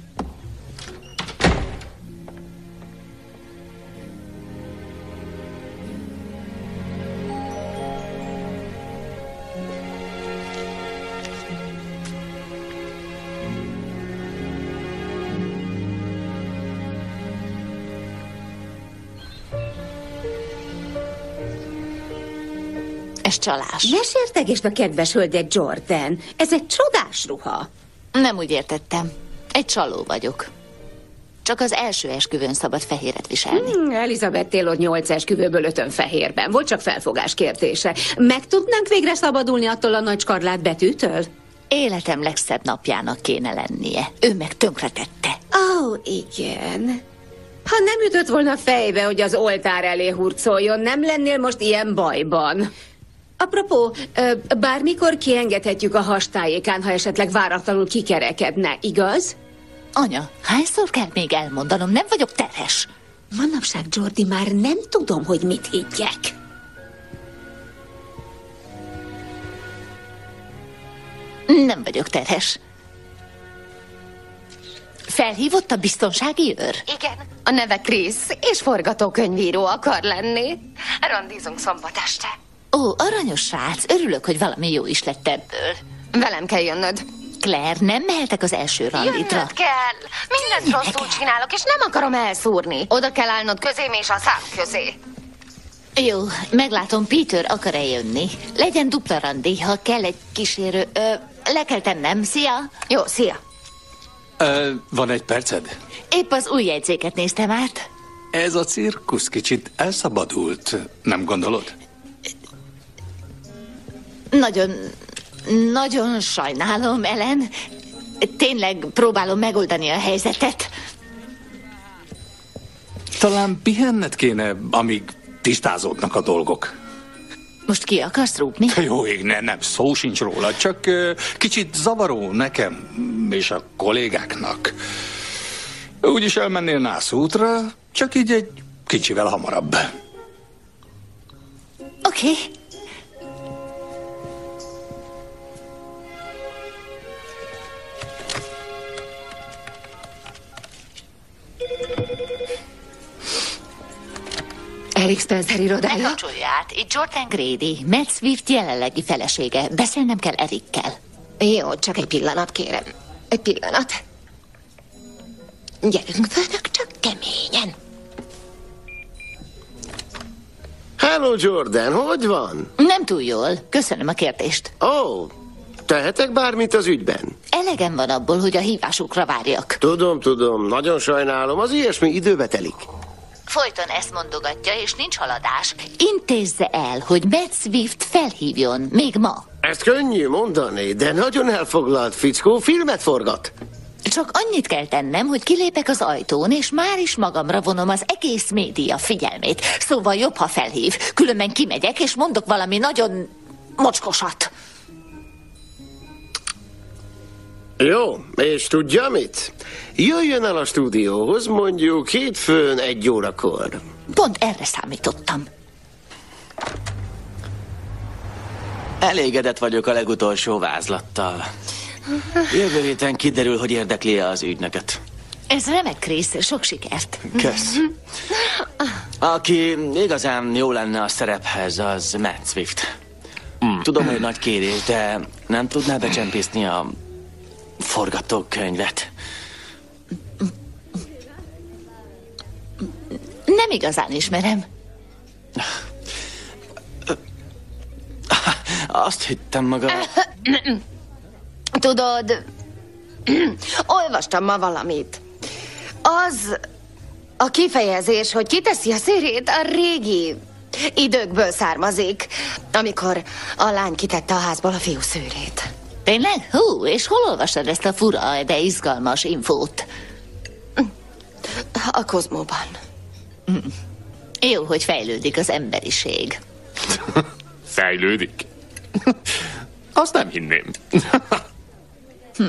Ez csalás. Ne sértegesd a kedves hölgyet, Jordan. Ez egy csodás ruha. Nem úgy értettem. Egy csaló vagyok. Csak az első esküvőn szabad fehéret viselni. Hmm, Elizabeth Taylor nyolc esküvőből ötön fehérben. Volt csak felfogás kérdése. Meg tudnánk végre szabadulni attól a nagy skarlát betűtől? Életem legszebb napjának kéne lennie. Ő meg tönkretette. Ó, oh, igen. Ha nem ütött volna fejbe, hogy az oltár elé hurcoljon, nem lennél most ilyen bajban. Apropó, bármikor kiengedhetjük a hastájékán, ha esetleg váratlanul kikerekedne, igaz? Anya, hányszor kell még elmondanom? Nem vagyok terhes. Manapság, Jordi, már nem tudom, hogy mit higgyek. Nem vagyok terhes. Felhívott a biztonsági őr? Igen. A neve Krisz, és forgatókönyvíró akar lenni. Randizunk szombat este. Ó, aranyos srác, örülök, hogy valami jó is lett ebből. Velem kell jönnöd. Claire, nem mehetek az első randitra. Jönnöd kell. Mindent rosszul csinálok, és nem akarom elszúrni. Oda kell állnod közém és a szám közé. Jó, meglátom, Peter akar-e jönni. Legyen dupla randi, ha kell egy kísérő. Ö, le kell tennem. Szia! Jó, szia! Ö, van egy perced? Épp az új jegyzéket néztem át. Ez a cirkusz kicsit elszabadult, nem gondolod? Nagyon, nagyon sajnálom, Ellen. Tényleg próbálom megoldani a helyzetet. Talán pihenned kéne, amíg tisztázódnak a dolgok. Most ki akarsz rúgni? Jó ég, ne, nem, szó sincs róla, csak uh, kicsit zavaró nekem és a kollégáknak. Úgyis elmennél nászútra, csak így egy kicsivel hamarabb. Oké. Okay. Eric Spencer irodája? Megkapcsolja át. Itt Jordan Grady, Matt Swift jelenlegi felesége. Beszélnem kell Erikkel. Jó, csak egy pillanat, kérem. Egy pillanat. Gyerünk, főnök, csak keményen. Hello, Jordan, hogy van? Nem túl jól. Köszönöm a kérdést. Ó, oh, tehetek bármit az ügyben? Elegem van abból, hogy a hívásukra várjak. Tudom, tudom, nagyon sajnálom, az ilyesmi időbe telik. Folyton ezt mondogatja, és nincs haladás. Intézze el, hogy Matt Swift felhívjon, még ma. Ezt könnyű mondani, de nagyon elfoglalt fickó, filmet forgat. Csak annyit kell tennem, hogy kilépek az ajtón, és már is magamra vonom az egész média figyelmét. Szóval jobb, ha felhív. Különben kimegyek, és mondok valami nagyon mocskosat. Jó, és tudja mit? Jöjjön el a stúdióhoz, mondjuk hétfőn egy órakor. Pont erre számítottam. Elégedett vagyok a legutolsó vázlattal. Jövő héten kiderül, hogy érdekli-e az ügynököt. Ez remek, Krisz, sok sikert. Kösz. Aki igazán jó lenne a szerephez, az Matt Swift. Tudom, hogy nagy kérés, de nem tudná becsempészni a forgatókönyvet. Nem igazán ismerem. Azt hittem maga... Tudod, olvastam ma valamit. Az a kifejezés, hogy kiteszi a szérét, a régi időkből származik, amikor a lány kitette a házból a fiú szőrét. Tényleg? Hú, és hol olvastad ezt a fura, de izgalmas infót? A Kozmóban. Jó, hogy fejlődik az emberiség. Fejlődik? Azt nem hinném. hm.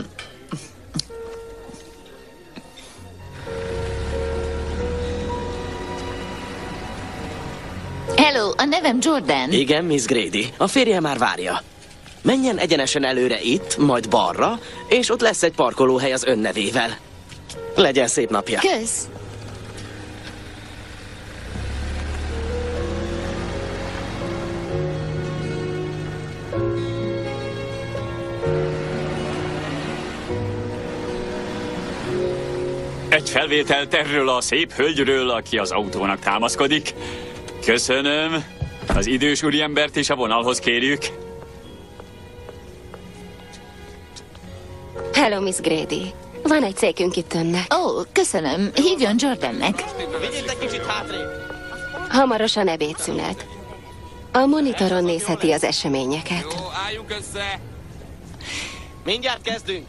Hello, a nevem Jordan. Igen, Miss Grady. A férje már várja. Menjen egyenesen előre itt, majd balra, és ott lesz egy parkolóhely az ön nevével. Legyen szép napja. Kösz. Egy felvételt erről a szép hölgyről, aki az autónak támaszkodik. Köszönöm. Az idős úriembert is a vonalhoz kérjük. Hello, Miss Grady. Van egy cégünk itt önnek. Ó, oh, köszönöm. Hívjon Jordannek. Vigyétek kicsit hátrébb. Hamarosan ebédszünet. A monitoron nézheti az eseményeket. Jó, álljunk össze! Mindjárt kezdünk.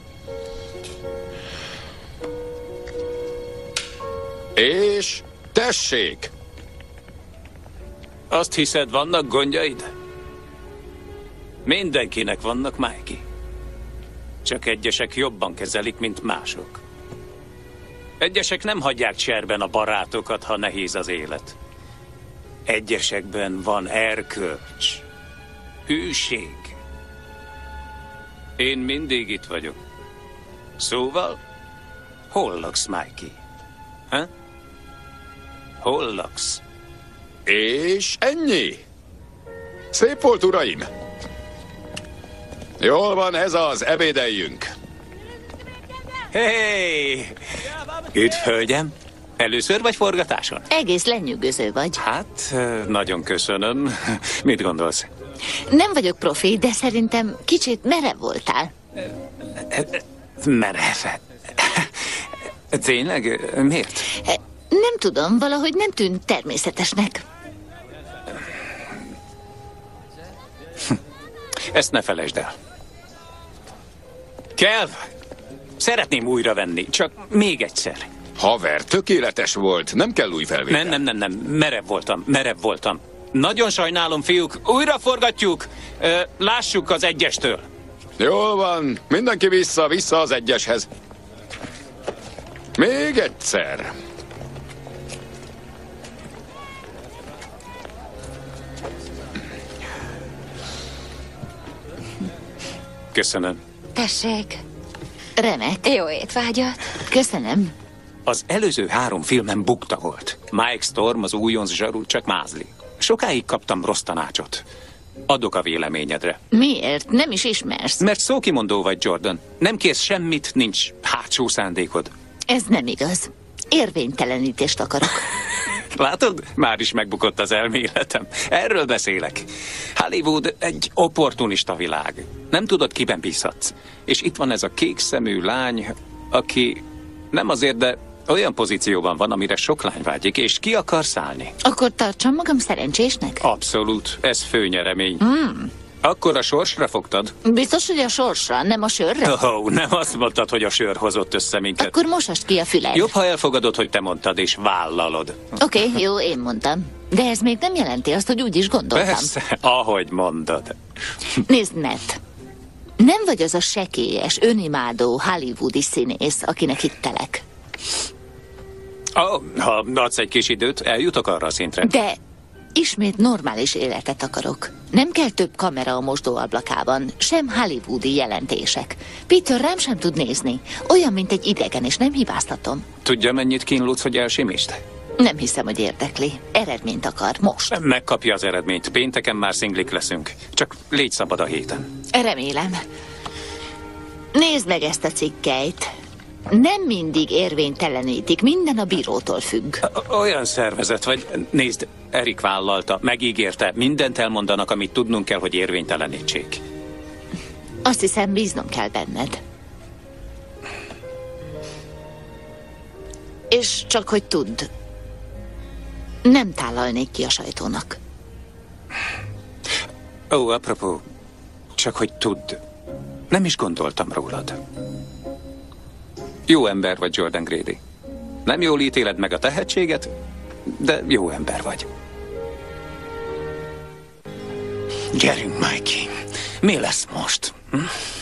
És tessék! Azt hiszed, vannak gondjaid? Mindenkinek vannak, Mikey. Csak egyesek jobban kezelik, mint mások. Egyesek nem hagyják cserben a barátokat, ha nehéz az élet. Egyesekben van erkölcs, hűség. Én mindig itt vagyok. Szóval, hol laksz, Mikey? Ha? Hol laksz? És ennyi? Szép volt, uraim! Jól van, ez az, ebédeljünk. Hey! Üdv, hölgyem! Először vagy forgatáson? Egész lenyűgöző vagy. Hát, nagyon köszönöm. Mit gondolsz? Nem vagyok profi, de szerintem kicsit merev voltál. Merev? Tényleg? Miért? Nem tudom, valahogy nem tűnt természetesnek. Ezt ne felejtsd el. Kelv! Szeretném újra venni, csak még egyszer. Haver, tökéletes volt, nem kell új felvétel. Nem, nem, nem, nem, merev voltam, merev voltam. Nagyon sajnálom, fiúk, újra forgatjuk. Ö, lássuk az egyestől. Jól van, mindenki vissza, vissza az egyeshez. Még egyszer. Köszönöm. Tessék. Remek. Jó étvágyat. Köszönöm. Az előző három filmem bukta volt. Mike Storm, az újonc zsaru, csak mázli. Sokáig kaptam rossz tanácsot. Adok a véleményedre. Miért? Nem is ismersz. Mert szókimondó vagy, Jordan. Nem kérsz semmit, nincs hátsó szándékod. Ez nem igaz. Érvénytelenítést akarok. Látod? Már is megbukott az elméletem. Erről beszélek. Hollywood egy opportunista világ. Nem tudod, kiben bízhatsz. És itt van ez a kékszemű lány, aki nem azért, de olyan pozícióban van, amire sok lány vágyik, és ki akar szállni. Akkor tartsam magam szerencsésnek? Abszolút. Ez főnyeremény. Hmm. Akkor a sorsra fogtad? Biztos, hogy a sorsra, nem a sörre? Oh, nem azt mondtad, hogy a sör hozott össze minket. Akkor mosast ki a füled. Jobb, ha elfogadod, hogy te mondtad, és vállalod. Oké, okay, jó, én mondtam. De ez még nem jelenti azt, hogy úgy is gondoltam. Persze, ahogy mondod. Nézd, Matt. Nem vagy az a sekélyes, önimádó hollywoodi színész, akinek hittelek. Oh, ha adsz egy kis időt, eljutok arra a szintre. De ismét normális életet akarok. Nem kell több kamera a mosdóablakában, sem hollywoodi jelentések. Peter rám sem tud nézni. Olyan, mint egy idegen, és nem hibáztatom. Tudja, mennyit kínlódsz, hogy elsimist? Nem hiszem, hogy érdekli. Eredményt akar, most. Megkapja az eredményt. Pénteken már szinglik leszünk. Csak légy szabad a héten. Remélem. Nézd meg ezt a cikkeit. Nem mindig érvénytelenítik, minden a bírótól függ. Olyan szervezet vagy. Nézd, Erik vállalta, megígérte, mindent elmondanak, amit tudnunk kell, hogy érvénytelenítsék. Azt hiszem, bíznom kell benned. És csak hogy tudd, nem tálalnék ki a sajtónak. Ó, apropó, csak hogy tudd, nem is gondoltam rólad. Jó ember vagy, Jordan Grady. Nem jól ítéled meg a tehetséget, de jó ember vagy. Gyerünk, Mikey. Mi lesz most? Hm?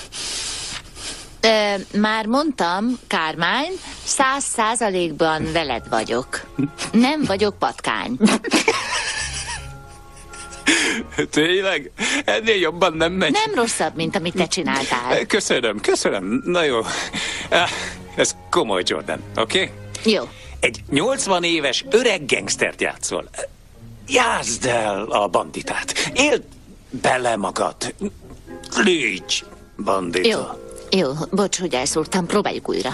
Ö, már mondtam, Kármány, száz százalékban veled vagyok. Nem vagyok patkány. Tényleg? Ennél jobban nem megy? Nem rosszabb, mint amit te csináltál. Köszönöm, köszönöm. Na jó. Ez komoly, Jordan, oké? Okay? Jó. Egy nyolcvan éves öreg gangstert játszol. Játszd el a banditát. Éld bele magad. Légy bandita. Jó, jó. Bocs, hogy elszúrtam. Próbáljuk újra.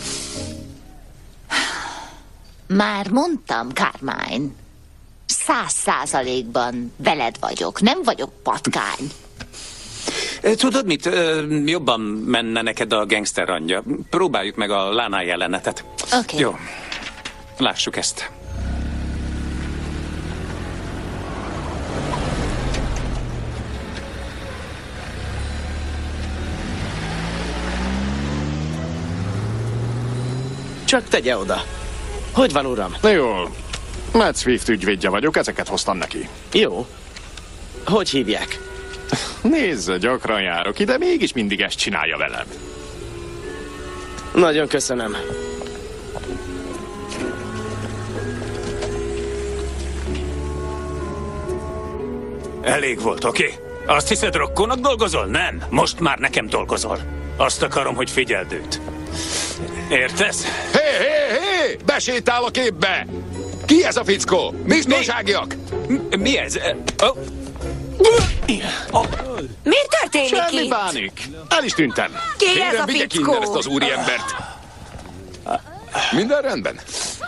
Már mondtam, Carmine. Száz százalékban veled vagyok. Nem vagyok patkány. Tudod mit? Jobban menne neked a gangster rangja. Próbáljuk meg a Lana jelenetet. Oké. Okay. Jó. Lássuk ezt. Csak tegye oda. Hogy van, uram? Jól. Matt Swift ügyvédje vagyok, ezeket hoztam neki. Jó. Hogy hívják? Nézze, gyakran járok ide, mégis mindig ezt csinálja velem. Nagyon köszönöm. Elég volt, oké? Okay? Azt hiszed, Rokkónak dolgozol? Nem. Most már nekem dolgozol. Azt akarom, hogy figyeld őt. Értesz? Hé, hé, hé! Besétál a képbe! Ki ez a fickó? Biztonságiak! Mi, Mi ez? Oh. Oh. Miért történik Semmi itt? bánik. El is tűntem. Ki Kérem, ez a vigye fickó? ki innen ezt az úriembert. Minden rendben?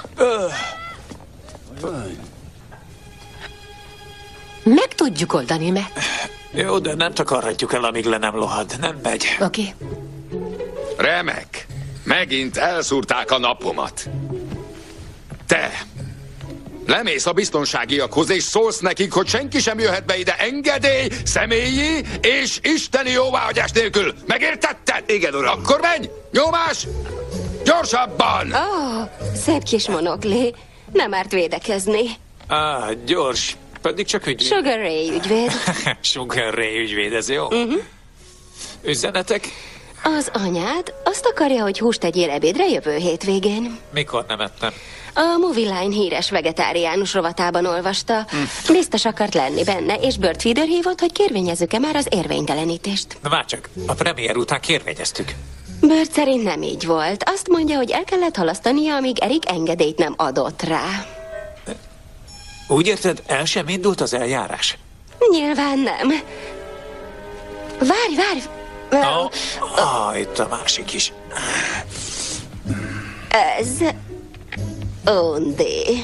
Meg tudjuk oldani, Matt. Jó, de nem takarhatjuk el, amíg le nem lohad. Nem megy. Oké. Okay. Remek. Megint elszúrták a napomat. Te! Lemész a biztonságiakhoz, és szólsz nekik, hogy senki sem jöhet be ide engedély, személyi és isteni jóváhagyás nélkül. Megértetted? Igen, uram. Akkor menj! Nyomás! Gyorsabban! Ó, oh, szép kis monokli. Nem árt védekezni. Ah, gyors. Pedig csak ügyvéd. Sugar Ray ügyvéd. Sugar Ray ügyvéd, ez jó? Uh-huh. Üzenetek? Az anyád azt akarja, hogy húst tegyél ebédre jövő hétvégén. Mikor nem ettem? A Movie Line híres vegetáriánus rovatában olvasta. Hm. Biztos akart lenni benne, és Bert Feeder hívott, hogy kérvényezzük-e már az érvénytelenítést. Na már csak, a premier után kérvényeztük. Bert szerint nem így volt. Azt mondja, hogy el kellett halasztania, amíg Erik engedélyt nem adott rá. Úgy érted, el sem indult az eljárás? Nyilván nem. Várj, várj! Oh, ah, itt a másik is. Ez... Ondi.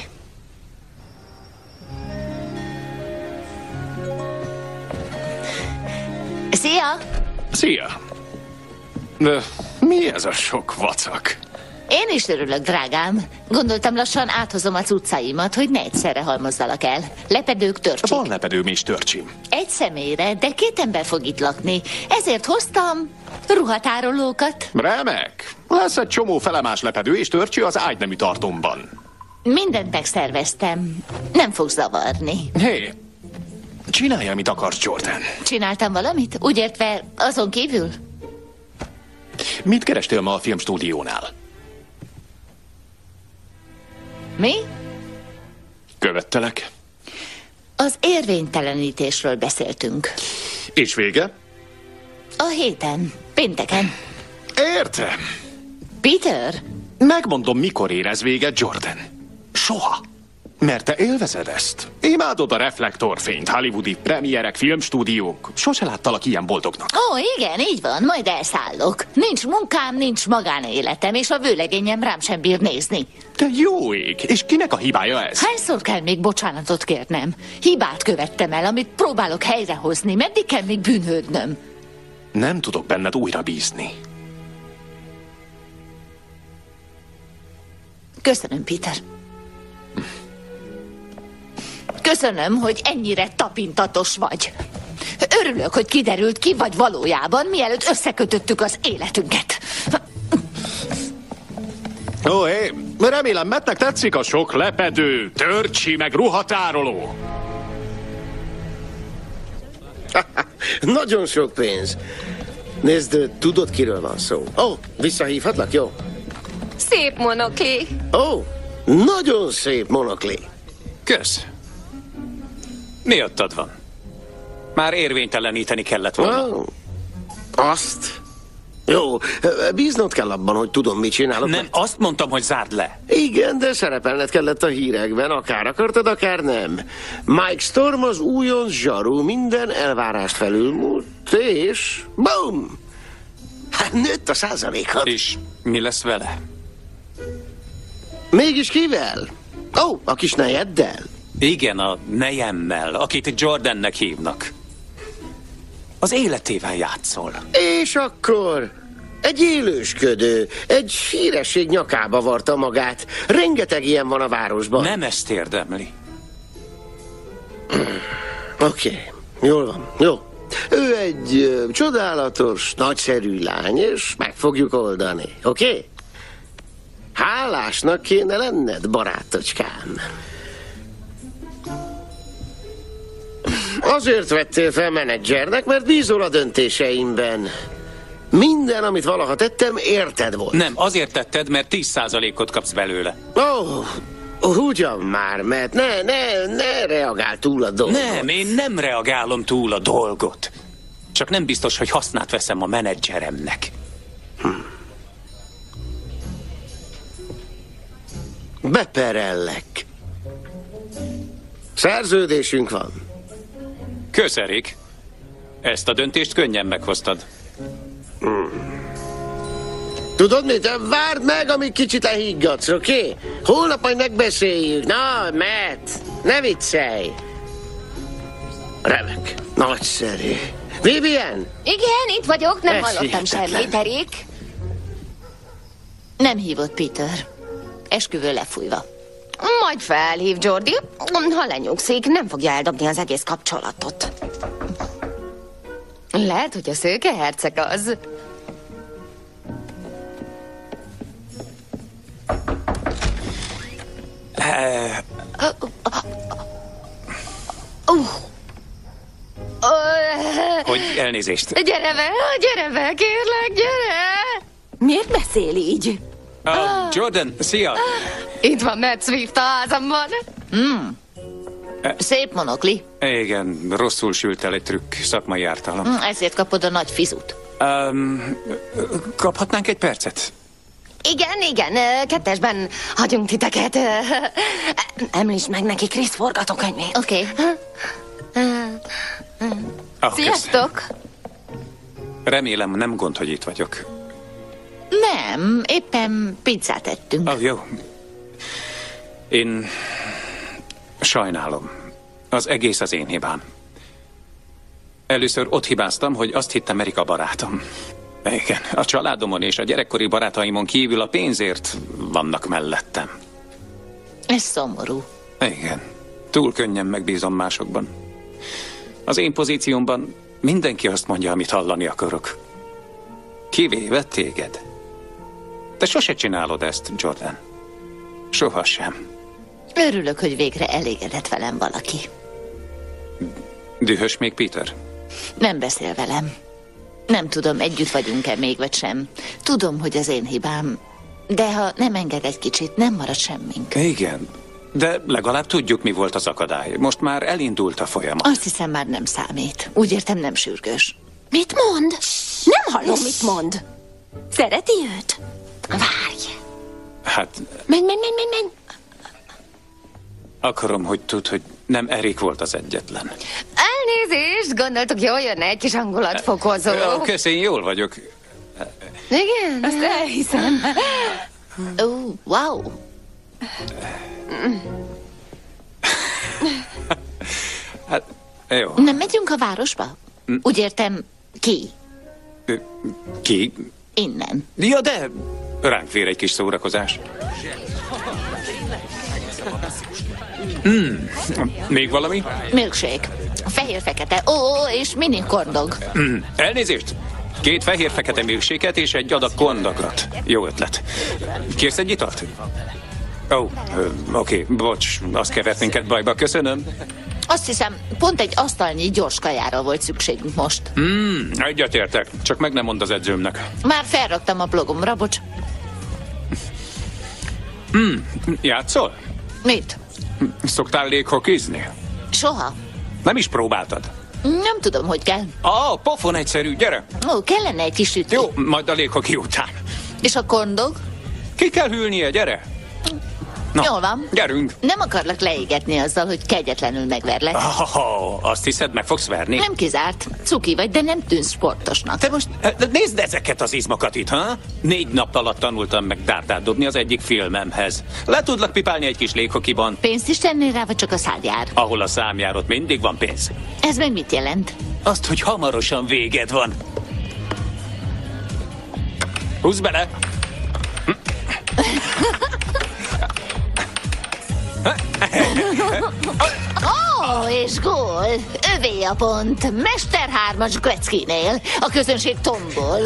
Szia! Szia! De mi ez a sok vacak? Én is örülök, drágám. Gondoltam, lassan áthozom a cuccaimat, hogy ne egyszerre halmozzalak el. Lepedők, törcsik. Van lepedőm és törcsim. Egy személyre, de két ember fog itt lakni. Ezért hoztam ruhatárolókat. Remek! Lesz egy csomó felemás lepedő és törcsű az ágynemű tartomban. Mindent megszerveztem. Nem fogsz zavarni. Hé, hey, csinálj, amit akarsz, Jordan. Csináltam valamit? Úgy értve azon kívül? Mit kerestél ma a filmstúdiónál? Mi? Követtelek. Az érvénytelenítésről beszéltünk. És vége? A héten, pénteken. Értem. Peter? Megmondom, mikor érez véget, Jordan. Soha. Mert te élvezed ezt. Imádod a reflektorfényt, hollywoodi premierek, filmstúdiók. Sose láttalak ilyen boldognak. Ó, igen, így van, majd elszállok. Nincs munkám, nincs magánéletem, és a vőlegényem rám sem bír nézni. Te jó ég, és kinek a hibája ez? Hányszor kell még bocsánatot kérnem? Hibát követtem el, amit próbálok helyrehozni. Meddig kell még bűnhődnöm? Nem tudok benned újra bízni. Köszönöm, Peter. Köszönöm, hogy ennyire tapintatos vagy. Örülök, hogy kiderült, ki vagy valójában, mielőtt összekötöttük az életünket. Ó, hé, remélem, Mattnek tetszik a sok lepedő, törcsi, meg ruhatároló. Nagyon sok pénz. Nézd, tudod, kiről van szó? Ó, oh, visszahívhatlak, jó? Szép monokli. Ó, oh, nagyon szép monokli. Kösz. Mi ottad van? Már érvényteleníteni kellett volna. Oh, azt? Jó, bíznod kell abban, hogy tudom, mit csinálok. Nem, mert... azt mondtam, hogy zárd le. Igen, de szerepelned kellett a hírekben, akár akartad, akár nem. Mike Storm az újonc zsaru, minden elvárást felülmúlt, és BOOM! Hát nőtt a százalékot. És mi lesz vele? Mégis kivel? Ó, oh, a kis nejeddel? Igen, a nejemmel, akit Jordannek hívnak. Az életével játszol. És akkor egy élősködő, egy híresség nyakába varta magát. Rengeteg ilyen van a városban. Nem ezt érdemli. Oké, okay. Jól van, jó. Ő egy ö, csodálatos, nagyszerű lány, és meg fogjuk oldani, oké? Okay? Hálásnak kéne lenned, barátocskám. Azért vettél fel menedzsernek, mert bízol a döntéseimben. Minden, amit valaha tettem, érted volt. Nem, azért tetted, mert tíz százalékot kapsz belőle. Ó, oh, ugyan már, mert ne, ne, ne reagál túl a dolgot. Nem, én nem reagálom túl a dolgot. Csak nem biztos, hogy hasznát veszem a menedzseremnek. Hm. Beperellek. Szerződésünk van. Kösz, Erik. Ezt a döntést könnyen meghoztad. Hmm. Tudod mit? Várd meg, amíg kicsit lehiggadsz, oké? Okay? Holnap majd megbeszéljük. Na, Matt, ne viccelj. Remek. Nagyszerű. Vivian? Igen, itt vagyok, nem Ez hallottam semmit, Erik. Nem hívott Peter. Esküvő lefújva. Majd felhív Jordi. Ha lenyugszik, nem fogja eldobni az egész kapcsolatot. Lehet, hogy a szőke herceg az. Uh. Uh. Hogy elnézést. Gyere be, gyere be, kérlek, gyere! Miért beszél így? Uh, Jordan, szia! Itt van Matt Swift a házamban. Mm. Szép monokli. Igen, rosszul sült el egy trükk, szakmai ártalom. Mm, ezért kapod a nagy fizut. Um, kaphatnánk egy percet? Igen, igen, kettesben hagyunk titeket. Említsd meg neki Chris forgatókönyvét. Oké. Okay. Oh, Sziasztok! Remélem, nem gond, hogy itt vagyok. Nem, éppen pizzát ettünk. Oh, jó. Én sajnálom. Az egész az én hibám. Először ott hibáztam, hogy azt hittem Erika barátom. Igen, a családomon és a gyerekkori barátaimon kívül a pénzért vannak mellettem. Ez szomorú. Igen, túl könnyen megbízom másokban. Az én pozíciómban mindenki azt mondja, amit hallani akarok. Kivéve téged. Te sose csinálod ezt, Jordan. Sohasem. Örülök, hogy végre elégedett velem valaki. Dühös még Peter? Nem beszél velem. Nem tudom, együtt vagyunk-e még, vagy sem. Tudom, hogy az én hibám. De ha nem enged egy kicsit, nem marad semmink. Igen, de legalább tudjuk, mi volt az akadály. Most már elindult a folyamat. Azt hiszem, már nem számít. Úgy értem, nem sürgős. Mit mond? Nem hallom, mit mond. Szereti őt? Várj. Hát... Menj, menj, menj, menj, menj. Akarom, hogy tudd, hogy nem Erik volt az egyetlen. Elnézést, gondoltuk, jól jönne egy kis hangulatfokozó. Kösz, én jól vagyok. Igen? Azt elhiszem. Ó, uh, wow. Hát, jó. Nem megyünk a városba? Úgy értem, ki? Ki? Innen. Ja, de ránk fér egy kis szórakozás. Hmm. Még valami? Milkshake. Fehér-fekete. Ó, és mini kordog. Hmm. Elnézést! Két fehér-fekete milkshake-et és egy adag kondagot. Jó ötlet. Kérsz egy italt? Ó, oh, oké, okay, bocs, azt kevert minket bajba, köszönöm. Azt hiszem, pont egy asztalnyi gyors kajára volt szükségünk most. Hmm, egyetértek, csak meg nem mond az edzőmnek. Már felraktam a blogomra, bocs. Hmm, játszol? Mit? Szoktál léghokizni? Soha. Nem is próbáltad? Nem tudom, hogy kell. Ó, oh, pofon egyszerű, gyere! Ó, kellene egy kis sütni. Jó, majd a léghoki után. És a korndog? Ki kell hűlnie, gyere! Na, jól van. Gyerünk! Nem akarlak leégetni azzal, hogy kegyetlenül megverlek. Oh, azt hiszed, meg fogsz verni? Nem kizárt. Cuki vagy, de nem tűnsz sportosnak. Te most nézd ezeket az izmokat itt, ha? Négy nap alatt tanultam meg dárdát dobni az egyik filmemhez. Le tudlak pipálni egy kis léghokiban. Pénzt is tennél rá, vagy csak a szád jár? Ahol a szám jár, ott mindig van pénz. Ez meg mit jelent? Azt, hogy hamarosan véged van. Húzz bele! Ó, oh, és gól! Övé a pont! Mester hármas Gretzkynél! A közönség tombol!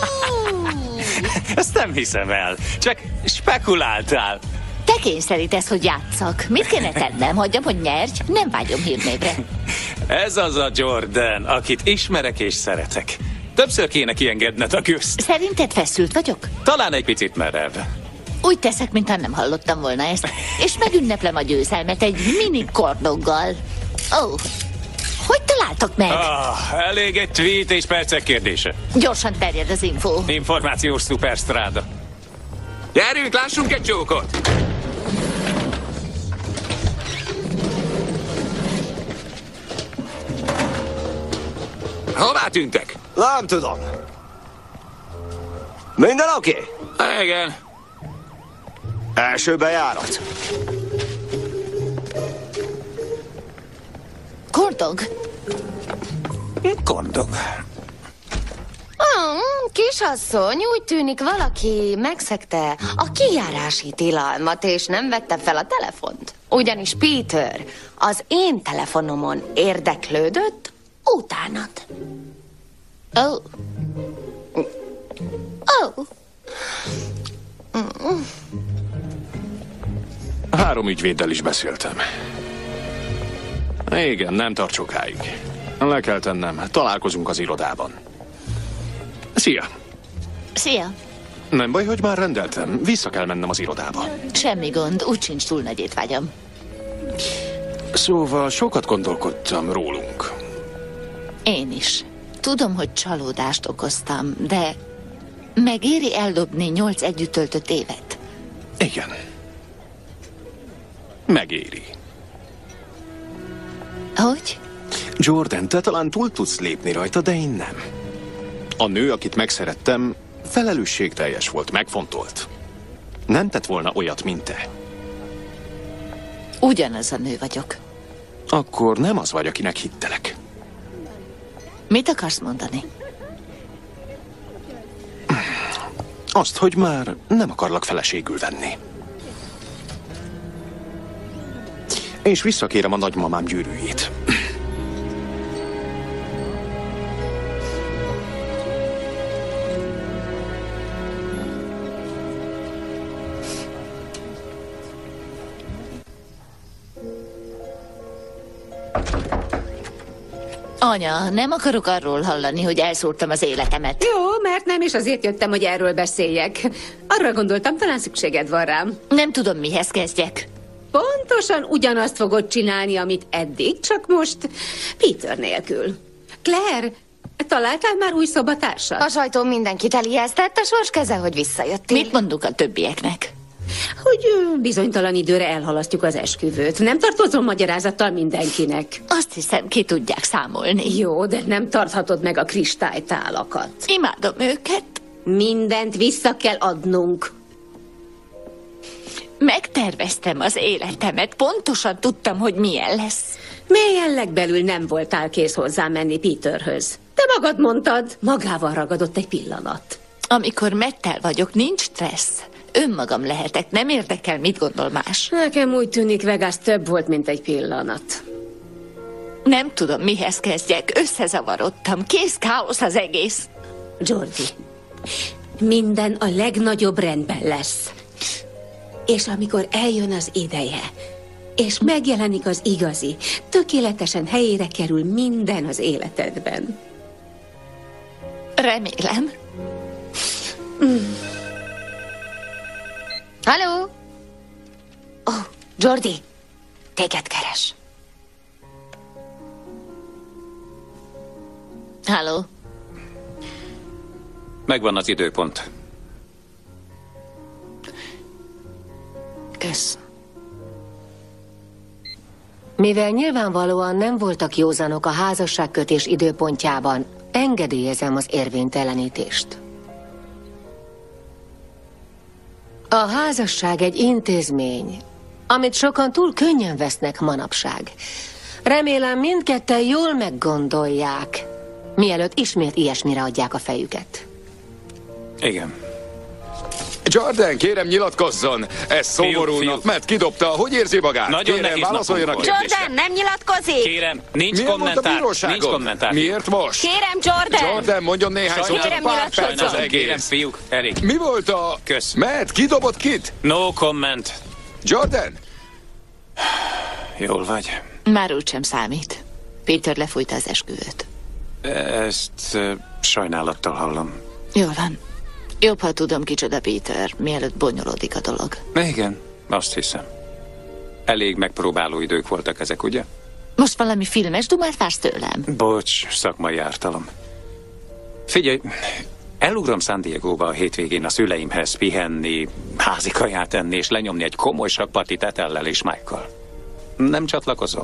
Ezt nem hiszem el. Csak spekuláltál. Te kényszerítesz, hogy játsszak. Mit kéne tennem? Hagyjam, hogy nyerj? Nem vágyom hírnévre. Ez az a Jordan, akit ismerek és szeretek. Többször kéne kiengedned a közt. Szerinted feszült vagyok? Talán egy picit merev. Úgy teszek, mintha nem hallottam volna ezt. És megünneplem a győzelmet egy mini kordoggal. Ó, oh, hogy találtak meg? Ah, elég egy tweet és percek kérdése. Gyorsan terjed az info. Információs szuperstráda. Gyerünk, lássunk egy csókot! Hová tűntek? Nem tudom. Minden oké? Okay? Igen. Első bejárat. Kordog. Kordog. Hmm, kisasszony, úgy tűnik valaki megszegte a kijárási tilalmat, és nem vette fel a telefont. Ugyanis Peter az én telefonomon érdeklődött utánad. Ó. Oh. Ó. Oh. Mm. Három ügyvéddel is beszéltem. Igen, nem tart sokáig. Le kell tennem. Találkozunk az irodában. Szia! Szia! Nem baj, hogy már rendeltem. Vissza kell mennem az irodába. Semmi gond, úgy sincs túl nagy étvágyam. Szóval sokat gondolkodtam rólunk. Én is. Tudom, hogy csalódást okoztam, de megéri eldobni nyolc együtt töltött évet? Igen. Megéri. Hogy? Jordan, te talán túl tudsz lépni rajta, de én nem. A nő, akit megszerettem, felelősségteljes volt, megfontolt. Nem tett volna olyat, mint te. Ugyanaz a nő vagyok. Akkor nem az vagy, akinek hittelek. Mit akarsz mondani? Azt, hogy már nem akarlak feleségül venni. És visszakérem a nagymamám gyűrűjét. Anya, nem akarok arról hallani, hogy elszórtam az életemet. Jó, mert nem, és azért jöttem, hogy erről beszéljek. Arra gondoltam, talán szükséged van rám. Nem tudom, mihez kezdjek. Pontosan ugyanazt fogod csinálni, amit eddig, csak most Peter nélkül. Claire, találtál már új szobatársat? A sajtó mindenkit elijesztett, a sors keze, hogy visszajöttél. Mit mondunk a többieknek? Hogy bizonytalan időre elhalasztjuk az esküvőt. Nem tartozom magyarázattal mindenkinek. Azt hiszem, ki tudják számolni. Jó, de nem tarthatod meg a kristálytálakat. Imádom őket. Mindent vissza kell adnunk. Megterveztem az életemet, pontosan tudtam, hogy milyen lesz. Mélyen legbelül nem voltál kész hozzá menni Peterhöz. Te magad mondtad, magával ragadott egy pillanat. Amikor Mettel vagyok, nincs stressz. Önmagam lehetek, nem érdekel, mit gondol más. Nekem úgy tűnik, Vegas több volt, mint egy pillanat. Nem tudom, mihez kezdjek, összezavarodtam, kész káosz az egész. Jordi, minden a legnagyobb rendben lesz. És amikor eljön az ideje, és megjelenik az igazi, tökéletesen helyére kerül minden az életedben. Remélem. Mm. Halló? Ó, oh, Jordi, téged keres. Halló? Megvan az időpont. Kösz. Mivel nyilvánvalóan nem voltak józanok a házasságkötés időpontjában, engedélyezem az érvénytelenítést. A házasság egy intézmény, amit sokan túl könnyen vesznek manapság. Remélem mindketten jól meggondolják, mielőtt ismét ilyesmire adják a fejüket. Igen. Jordan, kérem nyilatkozzon! Ez szomorúnak, mert kidobta. Hogy érzi magát? Nagyon kérem, nehéz válaszoljon a napunk volt. kérdésre. Jordan, nem nyilatkozik? Kérem, nincs Miért mondta kommentár. bíróságon? Nincs kommentár. Miért most? Kérem, Jordan! Jordan, mondjon néhány szót, Kérem, csak pár perc az nyilatkozzon. egész. Kérem, fiúk, elég. Mi volt a... Kösz. Matt, kidobott kit? No comment. Jordan? Jól vagy. Már úgysem számít. Peter lefújta az esküvőt. Ezt uh, sajnálattal hallom. Jól van. Jobb, ha tudom, kicsoda Peter, mielőtt bonyolódik a dolog. Igen, azt hiszem. Elég megpróbáló idők voltak ezek, ugye? Most valami filmes dumát vársz tőlem? Bocs, szakmai ártalom. Figyelj, elugrom San Diegóba a hétvégén a szüleimhez pihenni, házi kaját enni és lenyomni egy komoly sakkpartit Ethellel és Mike-kal. Nem csatlakozol?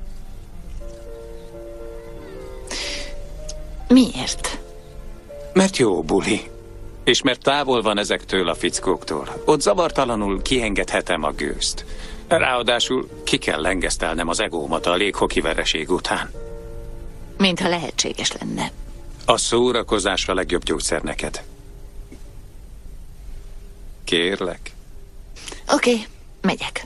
Miért? Mert jó buli. És mert távol van ezektől a fickóktól. Ott zavartalanul kiengedhetem a gőzt. Ráadásul ki kell lengesztelnem az egómat a léghoki vereség után. Mintha lehetséges lenne. A szórakozás a legjobb gyógyszer neked. Kérlek. Oké, okay, megyek.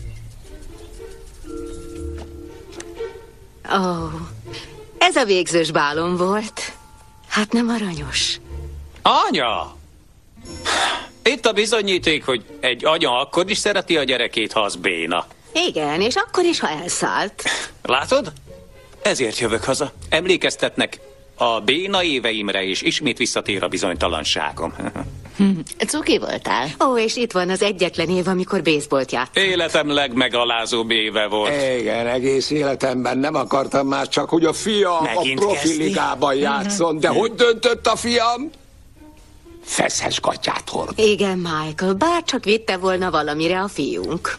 Ó, oh, ez a végzős bálom volt. Hát nem aranyos. Anya! Itt a bizonyíték, hogy egy anya akkor is szereti a gyerekét, ha az béna. Igen, és akkor is, ha elszállt. Látod? Ezért jövök haza. Emlékeztetnek a béna éveimre, és ismét visszatér a bizonytalanságom. Cuki voltál? Ó, és itt van az egyetlen év, amikor baseballt játszottam. Életem legmegalázóbb éve volt. Igen, egész életemben nem akartam más, csak hogy a fiam Megint a profiligában játszon. De hogy döntött a fiam? Feszes gatyát hord. Igen, Michael, bár csak vitte volna valamire a fiunk.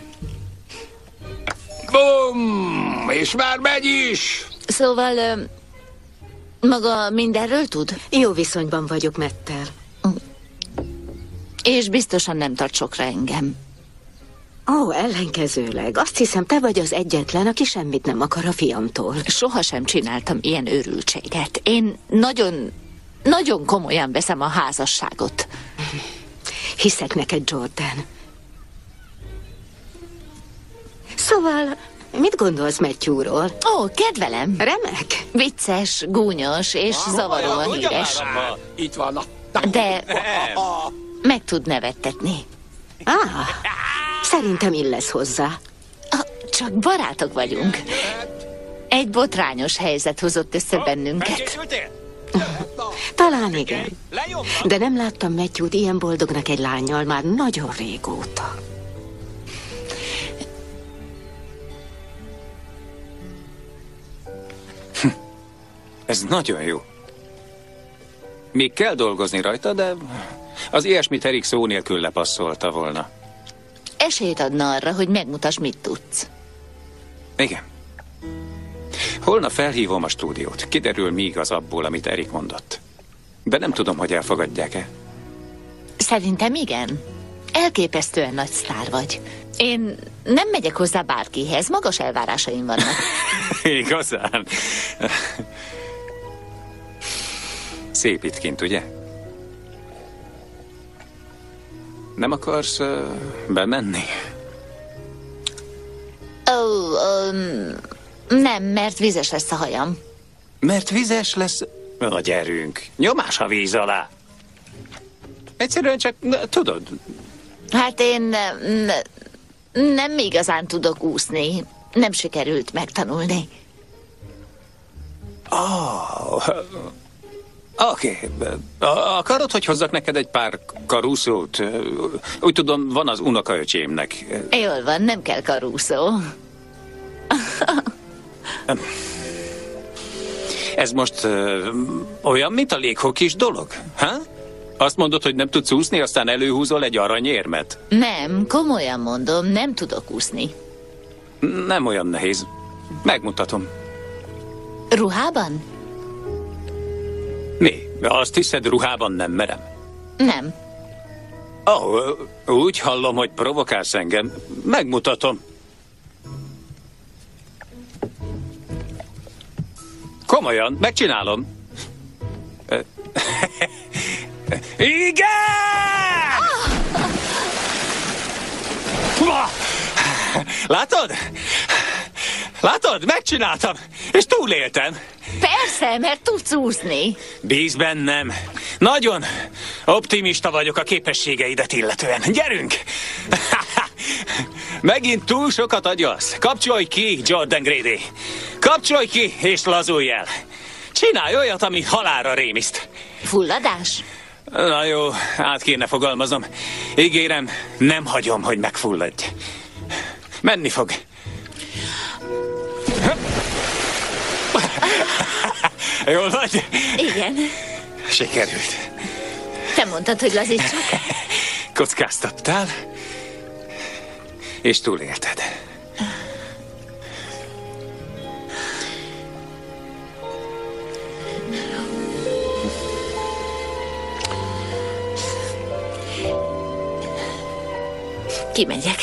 Bum! És már megy is! Szóval, ö, maga mindenről tud? Jó viszonyban vagyok Mettel. És biztosan nem tart sokra engem. Ó, ellenkezőleg. Azt hiszem, te vagy az egyetlen, aki semmit nem akar a fiamtól. Sohasem csináltam ilyen őrültséget. Én nagyon, nagyon komolyan veszem a házasságot. Hiszek neked, Jordan. Szóval, mit gondolsz Matthewról? Ó, kedvelem. Remek. Vicces, gúnyos és zavaróan híres. Itt van a... De meg tud nevettetni. Ah, szerintem illesz hozzá. Csak barátok vagyunk. Egy botrányos helyzet hozott össze bennünket. Talán igen. De nem láttam Matthewt ilyen boldognak egy lánnyal már nagyon régóta. Ez nagyon jó. Még kell dolgozni rajta, de az ilyesmit Erik szó nélkül lepasszolta volna. Esélyt adna arra, hogy megmutass, mit tudsz. Igen. Holnap felhívom a stúdiót. Kiderül, mi igaz abból, amit Erik mondott. De nem tudom, hogy elfogadják-e. Szerintem igen. Elképesztően nagy sztár vagy. Én nem megyek hozzá bárkihez, magas elvárásaim vannak. Igazán? Szép itt kint, ugye? Nem akarsz uh, bemenni? Ó, oh, um, nem, mert vizes lesz a hajam. Mert vizes lesz? Na, gyerünk. Nyomás a víz alá. Egyszerűen csak, na, tudod. Hát én ne, nem igazán tudok úszni. Nem sikerült megtanulni. Oh, Oké. Okay. Akarod, hogy hozzak neked egy pár karúszót? Úgy tudom, van az unokaöcsémnek. Jól van, nem kell karúszó. Ez most ö, olyan, mint a léghokis dolog? Ha? Azt mondod, hogy nem tudsz úszni, aztán előhúzol egy aranyérmet? Nem, komolyan mondom, nem tudok úszni. Nem olyan nehéz. Megmutatom. Ruhában? Mi? Azt hiszed, ruhában nem merem? Nem. Ó, oh, úgy hallom, hogy provokálsz engem. Megmutatom. Komolyan, megcsinálom. Igen! Látod? Látod? Megcsináltam, és túléltem. Persze, mert tudsz úszni. Bíz bennem. Nagyon optimista vagyok a képességeidet illetően. Gyerünk! Megint túl sokat agyalsz. Kapcsolj ki, Jordan Grady. Kapcsolj ki, és lazulj el. Csinálj olyat, ami halálra rémiszt. Fulladás? Na jó, át kéne fogalmazom. Ígérem, nem hagyom, hogy megfulladj. Menni fog. Jól vagy? Igen. Sikerült. Te mondtad, hogy lazítsuk. Kockáztattál, és túlélted. Kimegyek.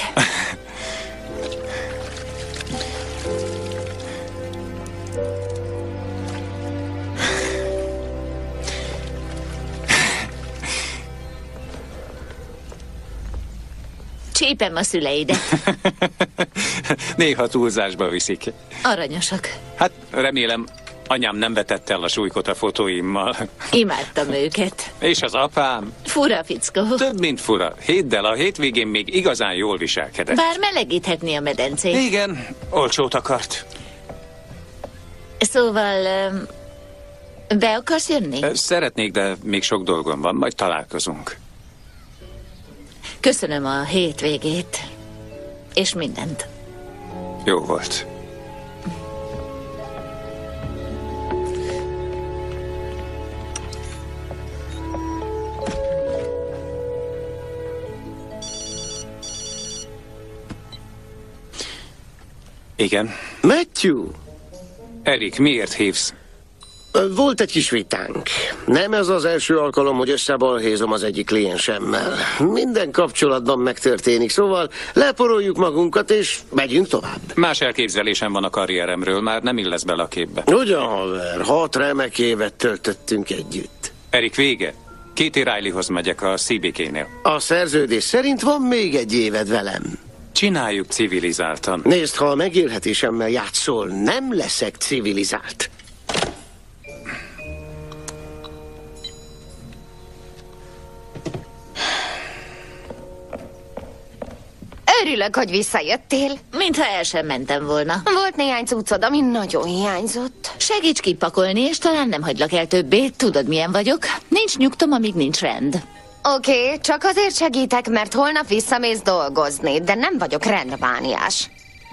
Csípem a szüleidet. Néha túlzásba viszik. Aranyosak. Hát remélem, anyám nem vetett el a súlykot a fotóimmal. Imádtam őket. És az apám? Fura fickó. Több, mint fura. Hidd el, a hétvégén még igazán jól viselkedett. Bár melegíthetni a medencét. Igen, olcsót akart. Szóval... Be akarsz jönni? Szeretnék, de még sok dolgom van, majd találkozunk. Köszönöm a hétvégét. És mindent. Jó volt. Igen. Matthew! Erik, miért hívsz? Volt egy kis vitánk. Nem ez az első alkalom, hogy összebalhézom az egyik kliensemmel. Minden kapcsolatban megtörténik, szóval leporoljuk magunkat, és megyünk tovább. Más elképzelésem van a karrieremről, már nem illesz bele a képbe. Ugyan, haver, hat remek évet töltöttünk együtt. Erik, vége. Katie Rileyhoz megyek a C B K-nél. A szerződés szerint van még egy éved velem. Csináljuk civilizáltan. Nézd, ha a megélhetésemmel játszol, nem leszek civilizált. Örülök, hogy visszajöttél. Mintha el sem mentem volna. Volt néhány cuccod, ami nagyon hiányzott. Segíts kipakolni, és talán nem hagylak el többé. Tudod, milyen vagyok? Nincs nyugtom, amíg nincs rend. Oké, okay, csak azért segítek, mert holnap visszamész dolgozni, de nem vagyok rendmániás.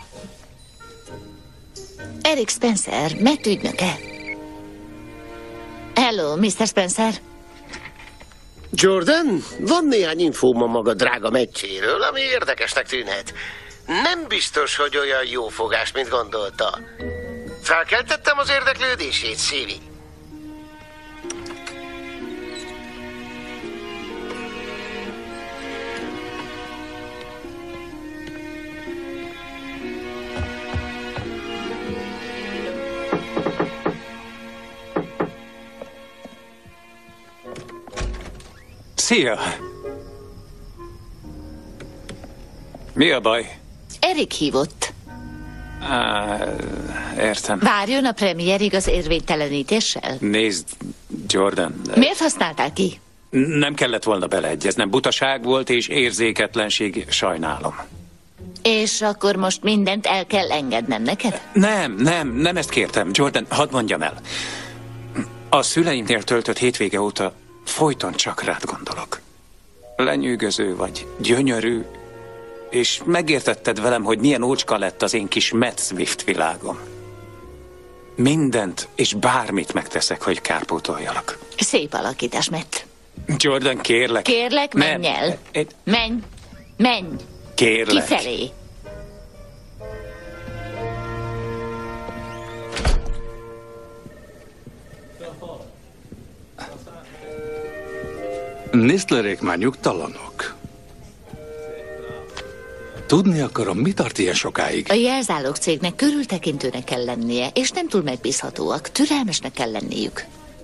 Erik Spencer, Matt ügynöke. Hello, miszter Spencer. Jordan, van néhány infóm a maga drága meccséről, ami érdekesnek tűnhet. Nem biztos, hogy olyan jó fogás, mint gondolta. Felkeltettem az érdeklődését, Szívi. Szia! Mi a baj? Erik hívott. Á, értem. Várjon a premierig az érvénytelenítéssel? Nézd, Jordan... Miért használtál ki? Nem kellett volna beleegyeznem. Butaság volt és érzéketlenség, sajnálom. És akkor most mindent el kell engednem neked? Nem, nem, nem ezt kértem. Jordan, hadd mondjam el. A szüleimnél töltött hétvége óta folyton csak rád gondolok. Lenyűgöző vagy, gyönyörű, és megértetted velem, hogy milyen ócska lett az én kis Matt Swift világom. mindent és bármit megteszek, hogy kárpótoljalak. Szép alakítás, Matt. Jordan, kérlek. Kérlek, menj Nem. el. Menj, menj. Kérlek. Kifelé. Nistlerék már nyugtalanok. Tudni akarom, mi tart ilyen sokáig? A jelzálók cégnek körültekintőnek kell lennie, és nem túl megbízhatóak. Türelmesnek kell lenniük.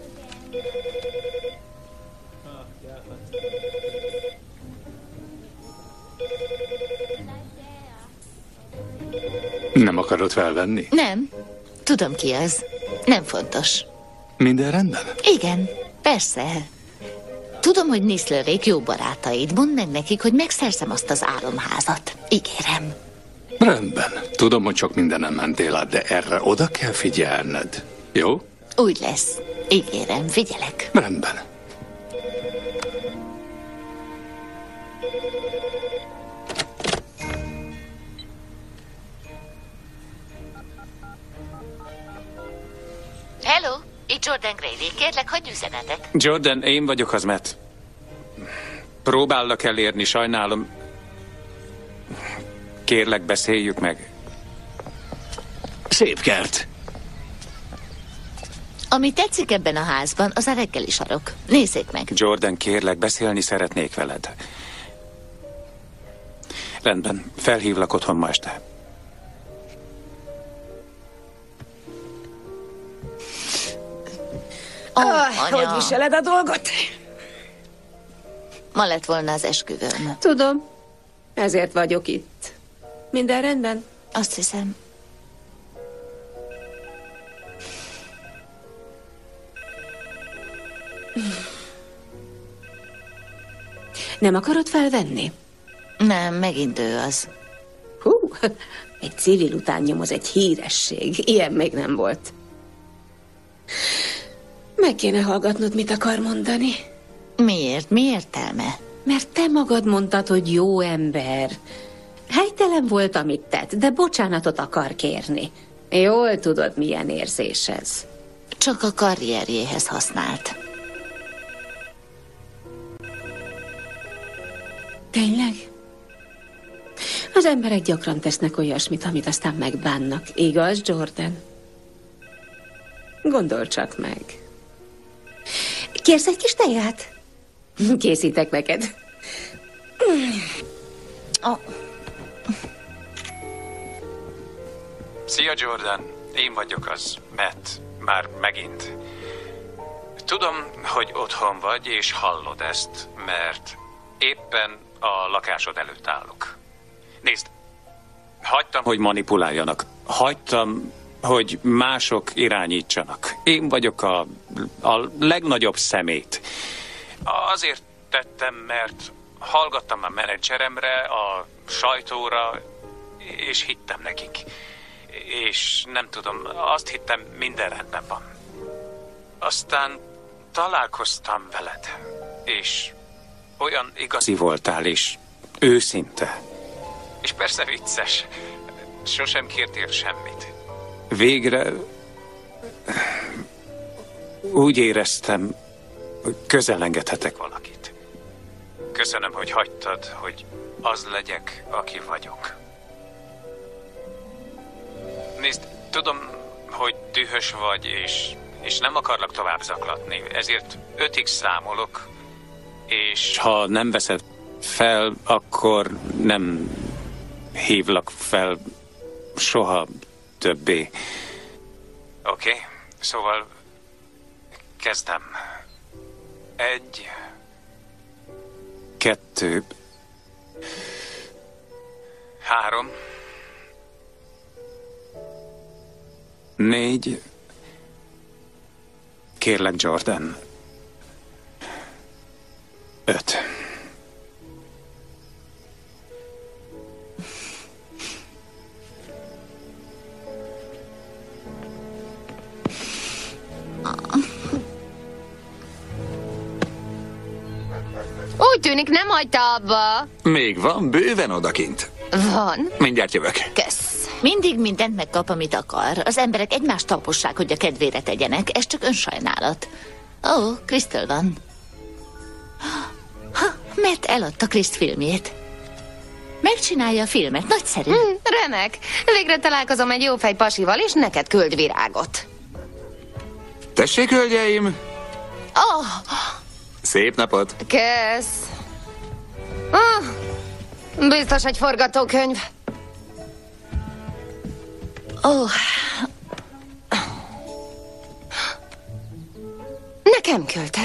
Nem akarod felvenni? Nem. Tudom, ki az. Nem fontos. Minden rendben? Igen, persze. Tudom, hogy Nistlerék jó barátaid. Mondd meg nekik, hogy megszerzem azt az álomházat. Ígérem. Rendben. Tudom, hogy sok mindenem mentél át, de erre oda kell figyelned. Jó? Úgy lesz. Ígérem, figyelek. Rendben. Hello, itt Jordan Grady. Kérlek, hagyj üzenetet. Jordan, én vagyok az, Matt. Próbállak elérni, sajnálom. Kérlek, beszéljük meg. Szép kert. Ami tetszik ebben a házban, az a reggeli sarok. Nézzék meg. Jordan, kérlek, beszélni szeretnék veled. Rendben, felhívlak otthon ma este. Oh, hogy viseled a dolgot? Ma lett volna az esküvőm. Tudom. Ezért vagyok itt. Minden rendben? Azt hiszem. Nem akarod felvenni? Nem, megint ő az. Hú, egy civil után nyomoz egy híresség. Ilyen még nem volt. Meg kéne hallgatnod, mit akar mondani. Miért? Mi értelme? Mert te magad mondtad, hogy jó ember. Helytelen volt, amit tett, de bocsánatot akar kérni. Jól tudod, milyen érzés ez. Csak a karrierjéhez használt. Tényleg? Az emberek gyakran tesznek olyasmit, amit aztán megbánnak. Igaz, Jordan? Gondolj csak meg. Kérsz egy kis teját? Készítek neked. Oh. Szia, Jordan. Én vagyok az, Matt. Már megint. Tudom, hogy otthon vagy, és hallod ezt, mert éppen a lakásod előtt állok. Nézd, hagytam, hogy manipuláljanak. Hagytam, hogy mások irányítsanak. Én vagyok a, a legnagyobb szemét. Azért tettem, mert hallgattam a menedzseremre, a sajtóra, és hittem nekik. És nem tudom, azt hittem, minden rendben van. Aztán találkoztam veled, és olyan igazi voltál, és őszinte. És persze vicces. Sosem kértél semmit. Végre úgy éreztem, hogy közel engedhetek valakit. Köszönöm, hogy hagytad, hogy az legyek, aki vagyok. Nézd, tudom, hogy dühös vagy, és, és nem akarlak tovább zaklatni, ezért ötig számolok, és ha nem veszed fel, akkor nem hívlak fel soha többé. Oké, okay, szóval kezdem. Egy, kettő, három, négy, kérlek, Jordan, öt. Úgy tűnik, nem hagyta abba. Még van bőven odakint. Van. Mindjárt jövök. Kösz. Mindig mindent megkap, amit akar. Az emberek egymást tapossák, hogy a kedvére tegyenek. Ez csak önsajnálat. Ó, oh, Crystal van. Ha, Matt eladta Kriszt filmjét. Megcsinálja a filmet, nagyszerű. Mm, remek. Végre találkozom egy jófej pasival, és neked küld virágot. Tessék, hölgyeim! Oh, Szép napot! kész. Oh, biztos egy forgatókönyv. Oh. Nekem küldte.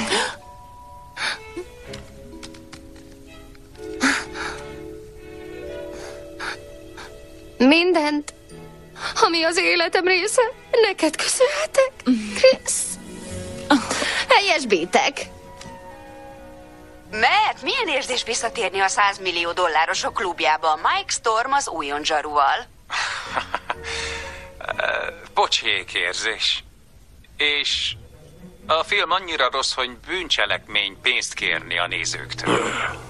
Mindent, ami az életem része, neked köszönhetek, Krisz. Helyesbítek. Matt, milyen érzés visszatérni a száz millió dollárosok klubjába Mike Storm az újon zsarúval? Pocsék érzés. És a film annyira rossz, hogy bűncselekmény pénzt kérni a nézőktől.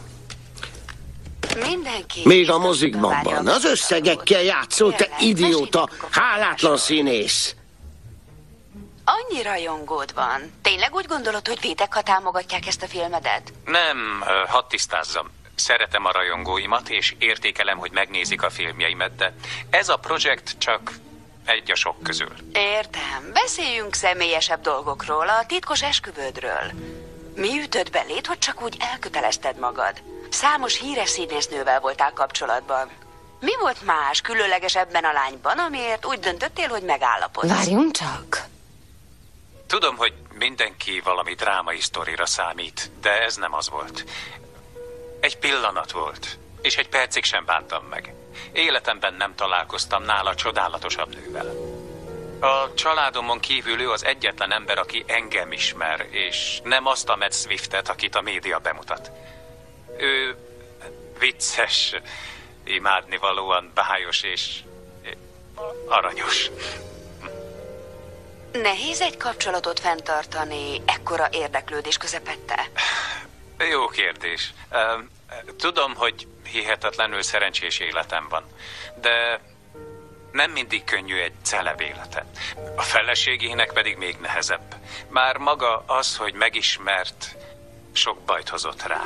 Mindenki... Még a mozikban van. Az összegekkel játszol, te idióta, hálátlan színész. Annyi rajongód van. Tényleg úgy gondolod, hogy vétek, ha támogatják ezt a filmedet? Nem, hadd tisztázzam. Szeretem a rajongóimat, és értékelem, hogy megnézik a filmjeimet, de ez a projekt csak egy a sok közül. Értem. Beszéljünk személyesebb dolgokról, a titkos esküvődről. Mi ütött beléd, hogy csak úgy elkötelezted magad? Számos híres színésznővel voltál kapcsolatban. Mi volt más, különleges ebben a lányban, amiért úgy döntöttél, hogy megállapodsz? Várjunk csak. Tudom, hogy mindenki valami drámai sztorira számít, de ez nem az volt. Egy pillanat volt, és egy percig sem bántam meg. Életemben nem találkoztam nála csodálatosabb nővel. A családomon kívül ő az egyetlen ember, aki engem ismer, és nem azt a Matt Swiftet, akit a média bemutat. Ő vicces, imádnivalóan bájos és aranyos. Nehéz egy kapcsolatot fenntartani ekkora érdeklődés közepette? Jó kérdés. Tudom, hogy hihetetlenül szerencsés életem van, de nem mindig könnyű egy celeb élete. A feleségének pedig még nehezebb. Már maga az, hogy megismert, sok bajt hozott rá.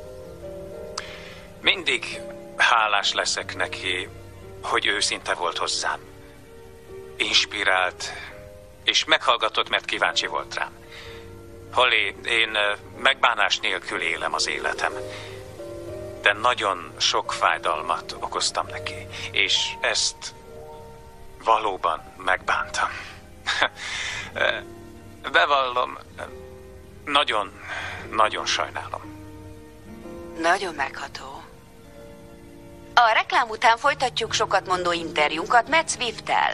Mindig hálás leszek neki, hogy őszinte volt hozzám. Inspirált, és meghallgatott, mert kíváncsi volt rám. Holly, én megbánás nélkül élem az életem. De nagyon sok fájdalmat okoztam neki, és ezt valóban megbántam. Bevallom, nagyon, nagyon sajnálom. Nagyon megható. A reklám után folytatjuk sokat mondó interjúnkat Matt Swift-tel.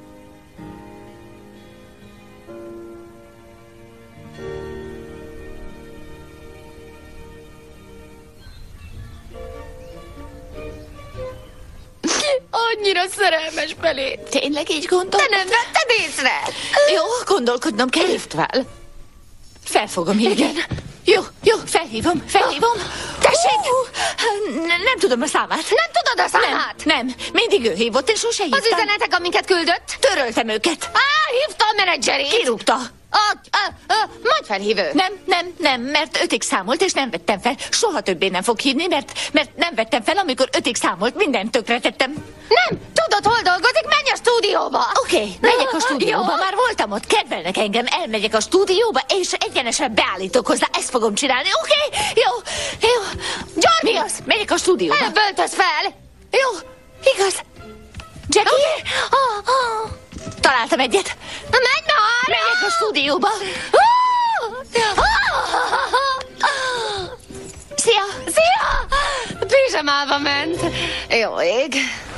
Annyira szerelmes belé. Tényleg így gondolod? Te nem vetted észre? Jó, gondolkodnom kell. Liftvel. Felfogom, igen. Jó, jó, felhívom, felhívom. Tessék! Uh, nem tudom a számát. Nem tudod a számát? Nem, nem. Mindig ő hívott, és sose hívtam. Az üzenetek, amiket küldött? Töröltem őket. Á, hívta a menedzserét. Kirúgta. A, a, a, majd felhívő. Nem, nem, nem, mert ötig számolt, és nem vettem fel. Soha többé nem fog hívni, mert, mert nem vettem fel, amikor ötig számolt, mindent tökre tettem. Nem, tudod, hol dolgozik? Menj a stúdióba. Oké, okay, megyek a stúdióba, Jó. már voltam ott, kedvelnek engem, elmegyek a stúdióba, és egyenesen beállítok hozzá, ezt fogom csinálni, oké? Okay? Jó, jó. George! Mi az? Megyek a stúdióba. Elböltöz fel. Jó, igaz. Jackie? Okay. Oh, oh. Találtam egyet. Menj már! Megyek a stúdióba. Szia! Szia! Pizsamába ment. Jó ég.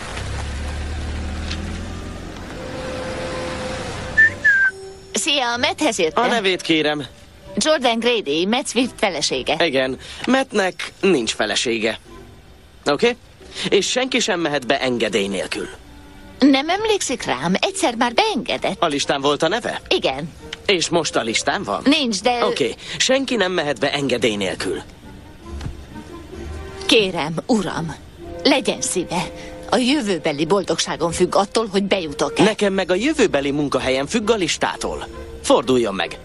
Szia, Matthez jöttem. A nevét kérem. Jordan Grady, Matt Swift felesége. Igen, Mattnek nincs felesége. Oké? Okay? És senki sem mehet be engedély nélkül. Nem emlékszik rám? Egyszer már beengedett. A listán volt a neve? Igen. És most a listán van? Nincs, de... Oké, okay. Senki nem mehet be engedély nélkül. Kérem, uram, legyen szíve. A jövőbeli boldogságom függ attól, hogy bejutok-e. Nekem meg a jövőbeli munkahelyem függ a listától. Forduljon meg.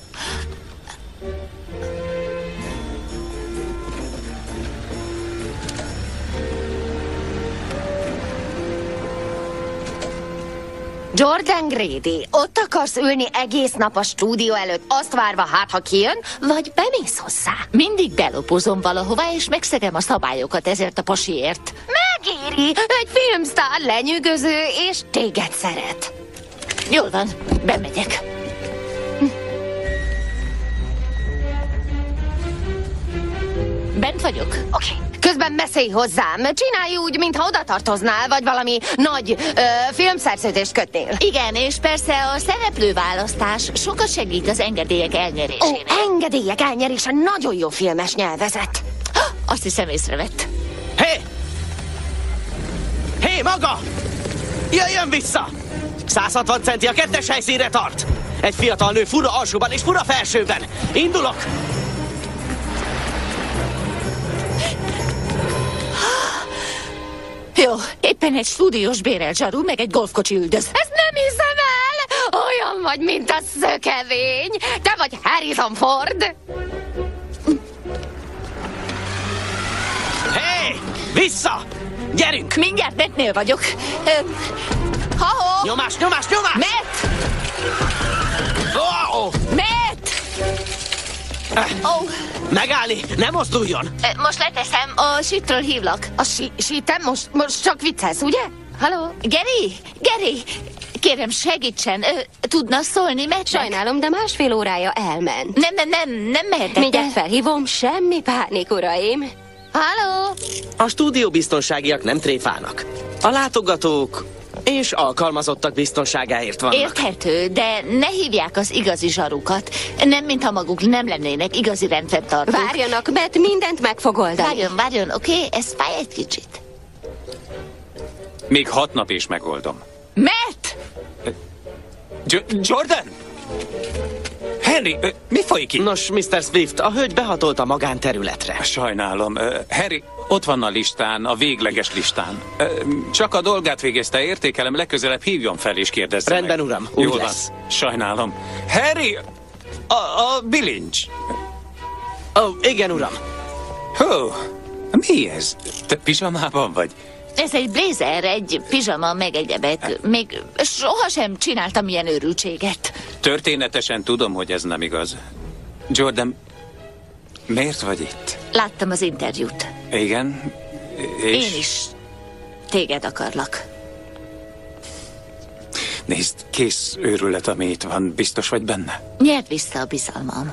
Jordan Grady, ott akarsz ülni egész nap a stúdió előtt, azt várva, hát ha kijön, vagy bemész hozzá? Mindig belopozom valahová, és megszegem a szabályokat ezért a pasiért. Megéri, egy filmsztár lenyűgöző, és téged szeret. Jól van, bemegyek. Bent vagyok. Oké. Okay. Közben beszélj hozzám. Csinálj úgy, mintha oda tartoznál, vagy valami nagy ö, filmszerződést kötnél. Igen, és persze a szereplőválasztás sokat segít az engedélyek elnyerésére. Ó, engedélyek elnyerése nagyon jó filmes nyelvezet. Azt hiszem észrevett. Hé! Hey! Hé, hey, maga! Jöjjön vissza! száz hatvan centi a kettes helyszínre tart! Egy fiatal nő fura alsóban és fura felsőben. Indulok! Jó, éppen egy stúdiós bérelt zsaru, meg egy golfkocsi üldöz. Ezt nem hiszem el! Olyan vagy, mint a szökevény. Te vagy Harrison Ford. Hé! Hey, vissza! Gyerünk! Mindjárt Mattnél vagyok. Ha-ho! Nyomás, nyomás, nyomás! Matt! Oh! Matt! Oh. Megállni! Nem mozduljon! Most leteszem, a sítről hívlak. A sí sítem? Most, most csak viccelsz, ugye? Halló? Geri! Geri! Kérem, segítsen. Ö, tudna szólni, mert Sajnálom, de másfél órája elment. Nem, nem, nem, nem mehetek. Mindjárt felhívom, semmi pánik, uraim. Halló? A stúdió biztonságiak nem tréfálnak. A látogatók és alkalmazottak biztonságáért vannak. Érthető, de ne hívják az igazi zsarukat. Nem, mintha maguk nem lennének igazi rendfenntartók. Várjanak, Bet, mindent meg fog oldani. Várjon, várjon, oké? Okay? Ez fáj egy kicsit. Még hat nap és megoldom. Matt! J- Jordan! Henry, mi folyik itt? Nos, miszter Swift, a hölgy behatolt a magánterületre. Sajnálom. Harry, ott van a listán, a végleges listán. Csak a dolgát végezte, értékelem, legközelebb hívjon fel és kérdezze Rendben, meg. uram, úgy Jól lesz. Van. Sajnálom. Harry! A, a bilincs. Ó, oh, igen, uram. Hó, mi ez? Te pizsamában vagy? Ez egy blazer, egy pizsama, meg egyebek. Még sohasem csináltam ilyen őrültséget. Történetesen tudom, hogy ez nem igaz. Jordan, miért vagy itt? Láttam az interjút. Igen, és... Én is téged akarlak. Nézd, kész őrület, ami itt van. Biztos vagy benne? Nyerd vissza a bizalmam.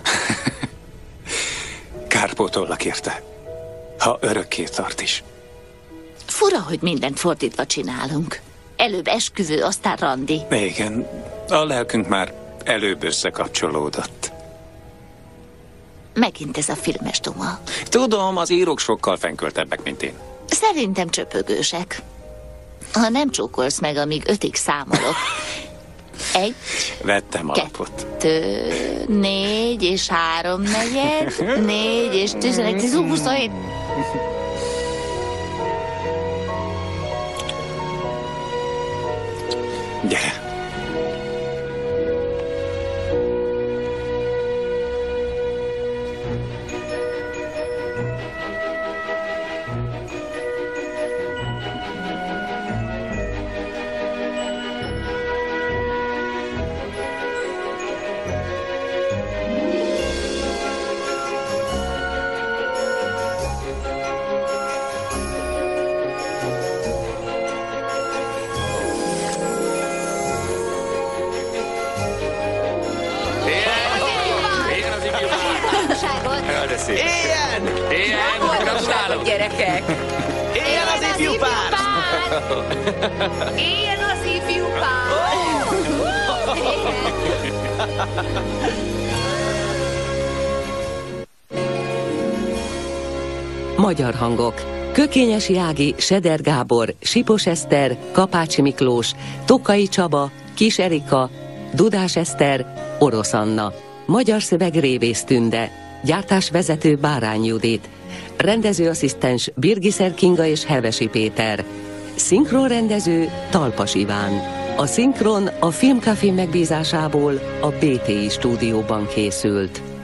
Kárpótollak érte. Ha örökké tart is. Fura, hogy mindent fordítva csinálunk. Előbb esküvő, aztán randi. Igen, a lelkünk már előbb összekapcsolódott. Megint ez a filmes duma. Tudom, az írók sokkal fenköltebbek, mint én. Szerintem csöpögősek. Ha nem csókolsz meg, amíg ötig számolok. Egy, Vettem alapot. kettő, négy és három negyed, négy és tizenegy, tíz, huszonhét. Gyere. Éljen! Éljen! Gratulálok! Gyerekek! Éljen az ifjú pár! Éljen az ifjú pár! Magyar hangok. Kökényesi Ági, Seder Gábor, Sipos Eszter, Kapácsi Miklós, Tokai Csaba, Kis Erika, Dudás Eszter, Orosz Anna. Magyar szöveg Révész Tünde. Gyártásvezető Bárány Judit. Rendezőasszisztens Birgiszer Kinga és Hevesi Péter. Szinkronrendező Talpas Iván. A szinkron a Filmcafé megbízásából a bé té i stúdióban készült.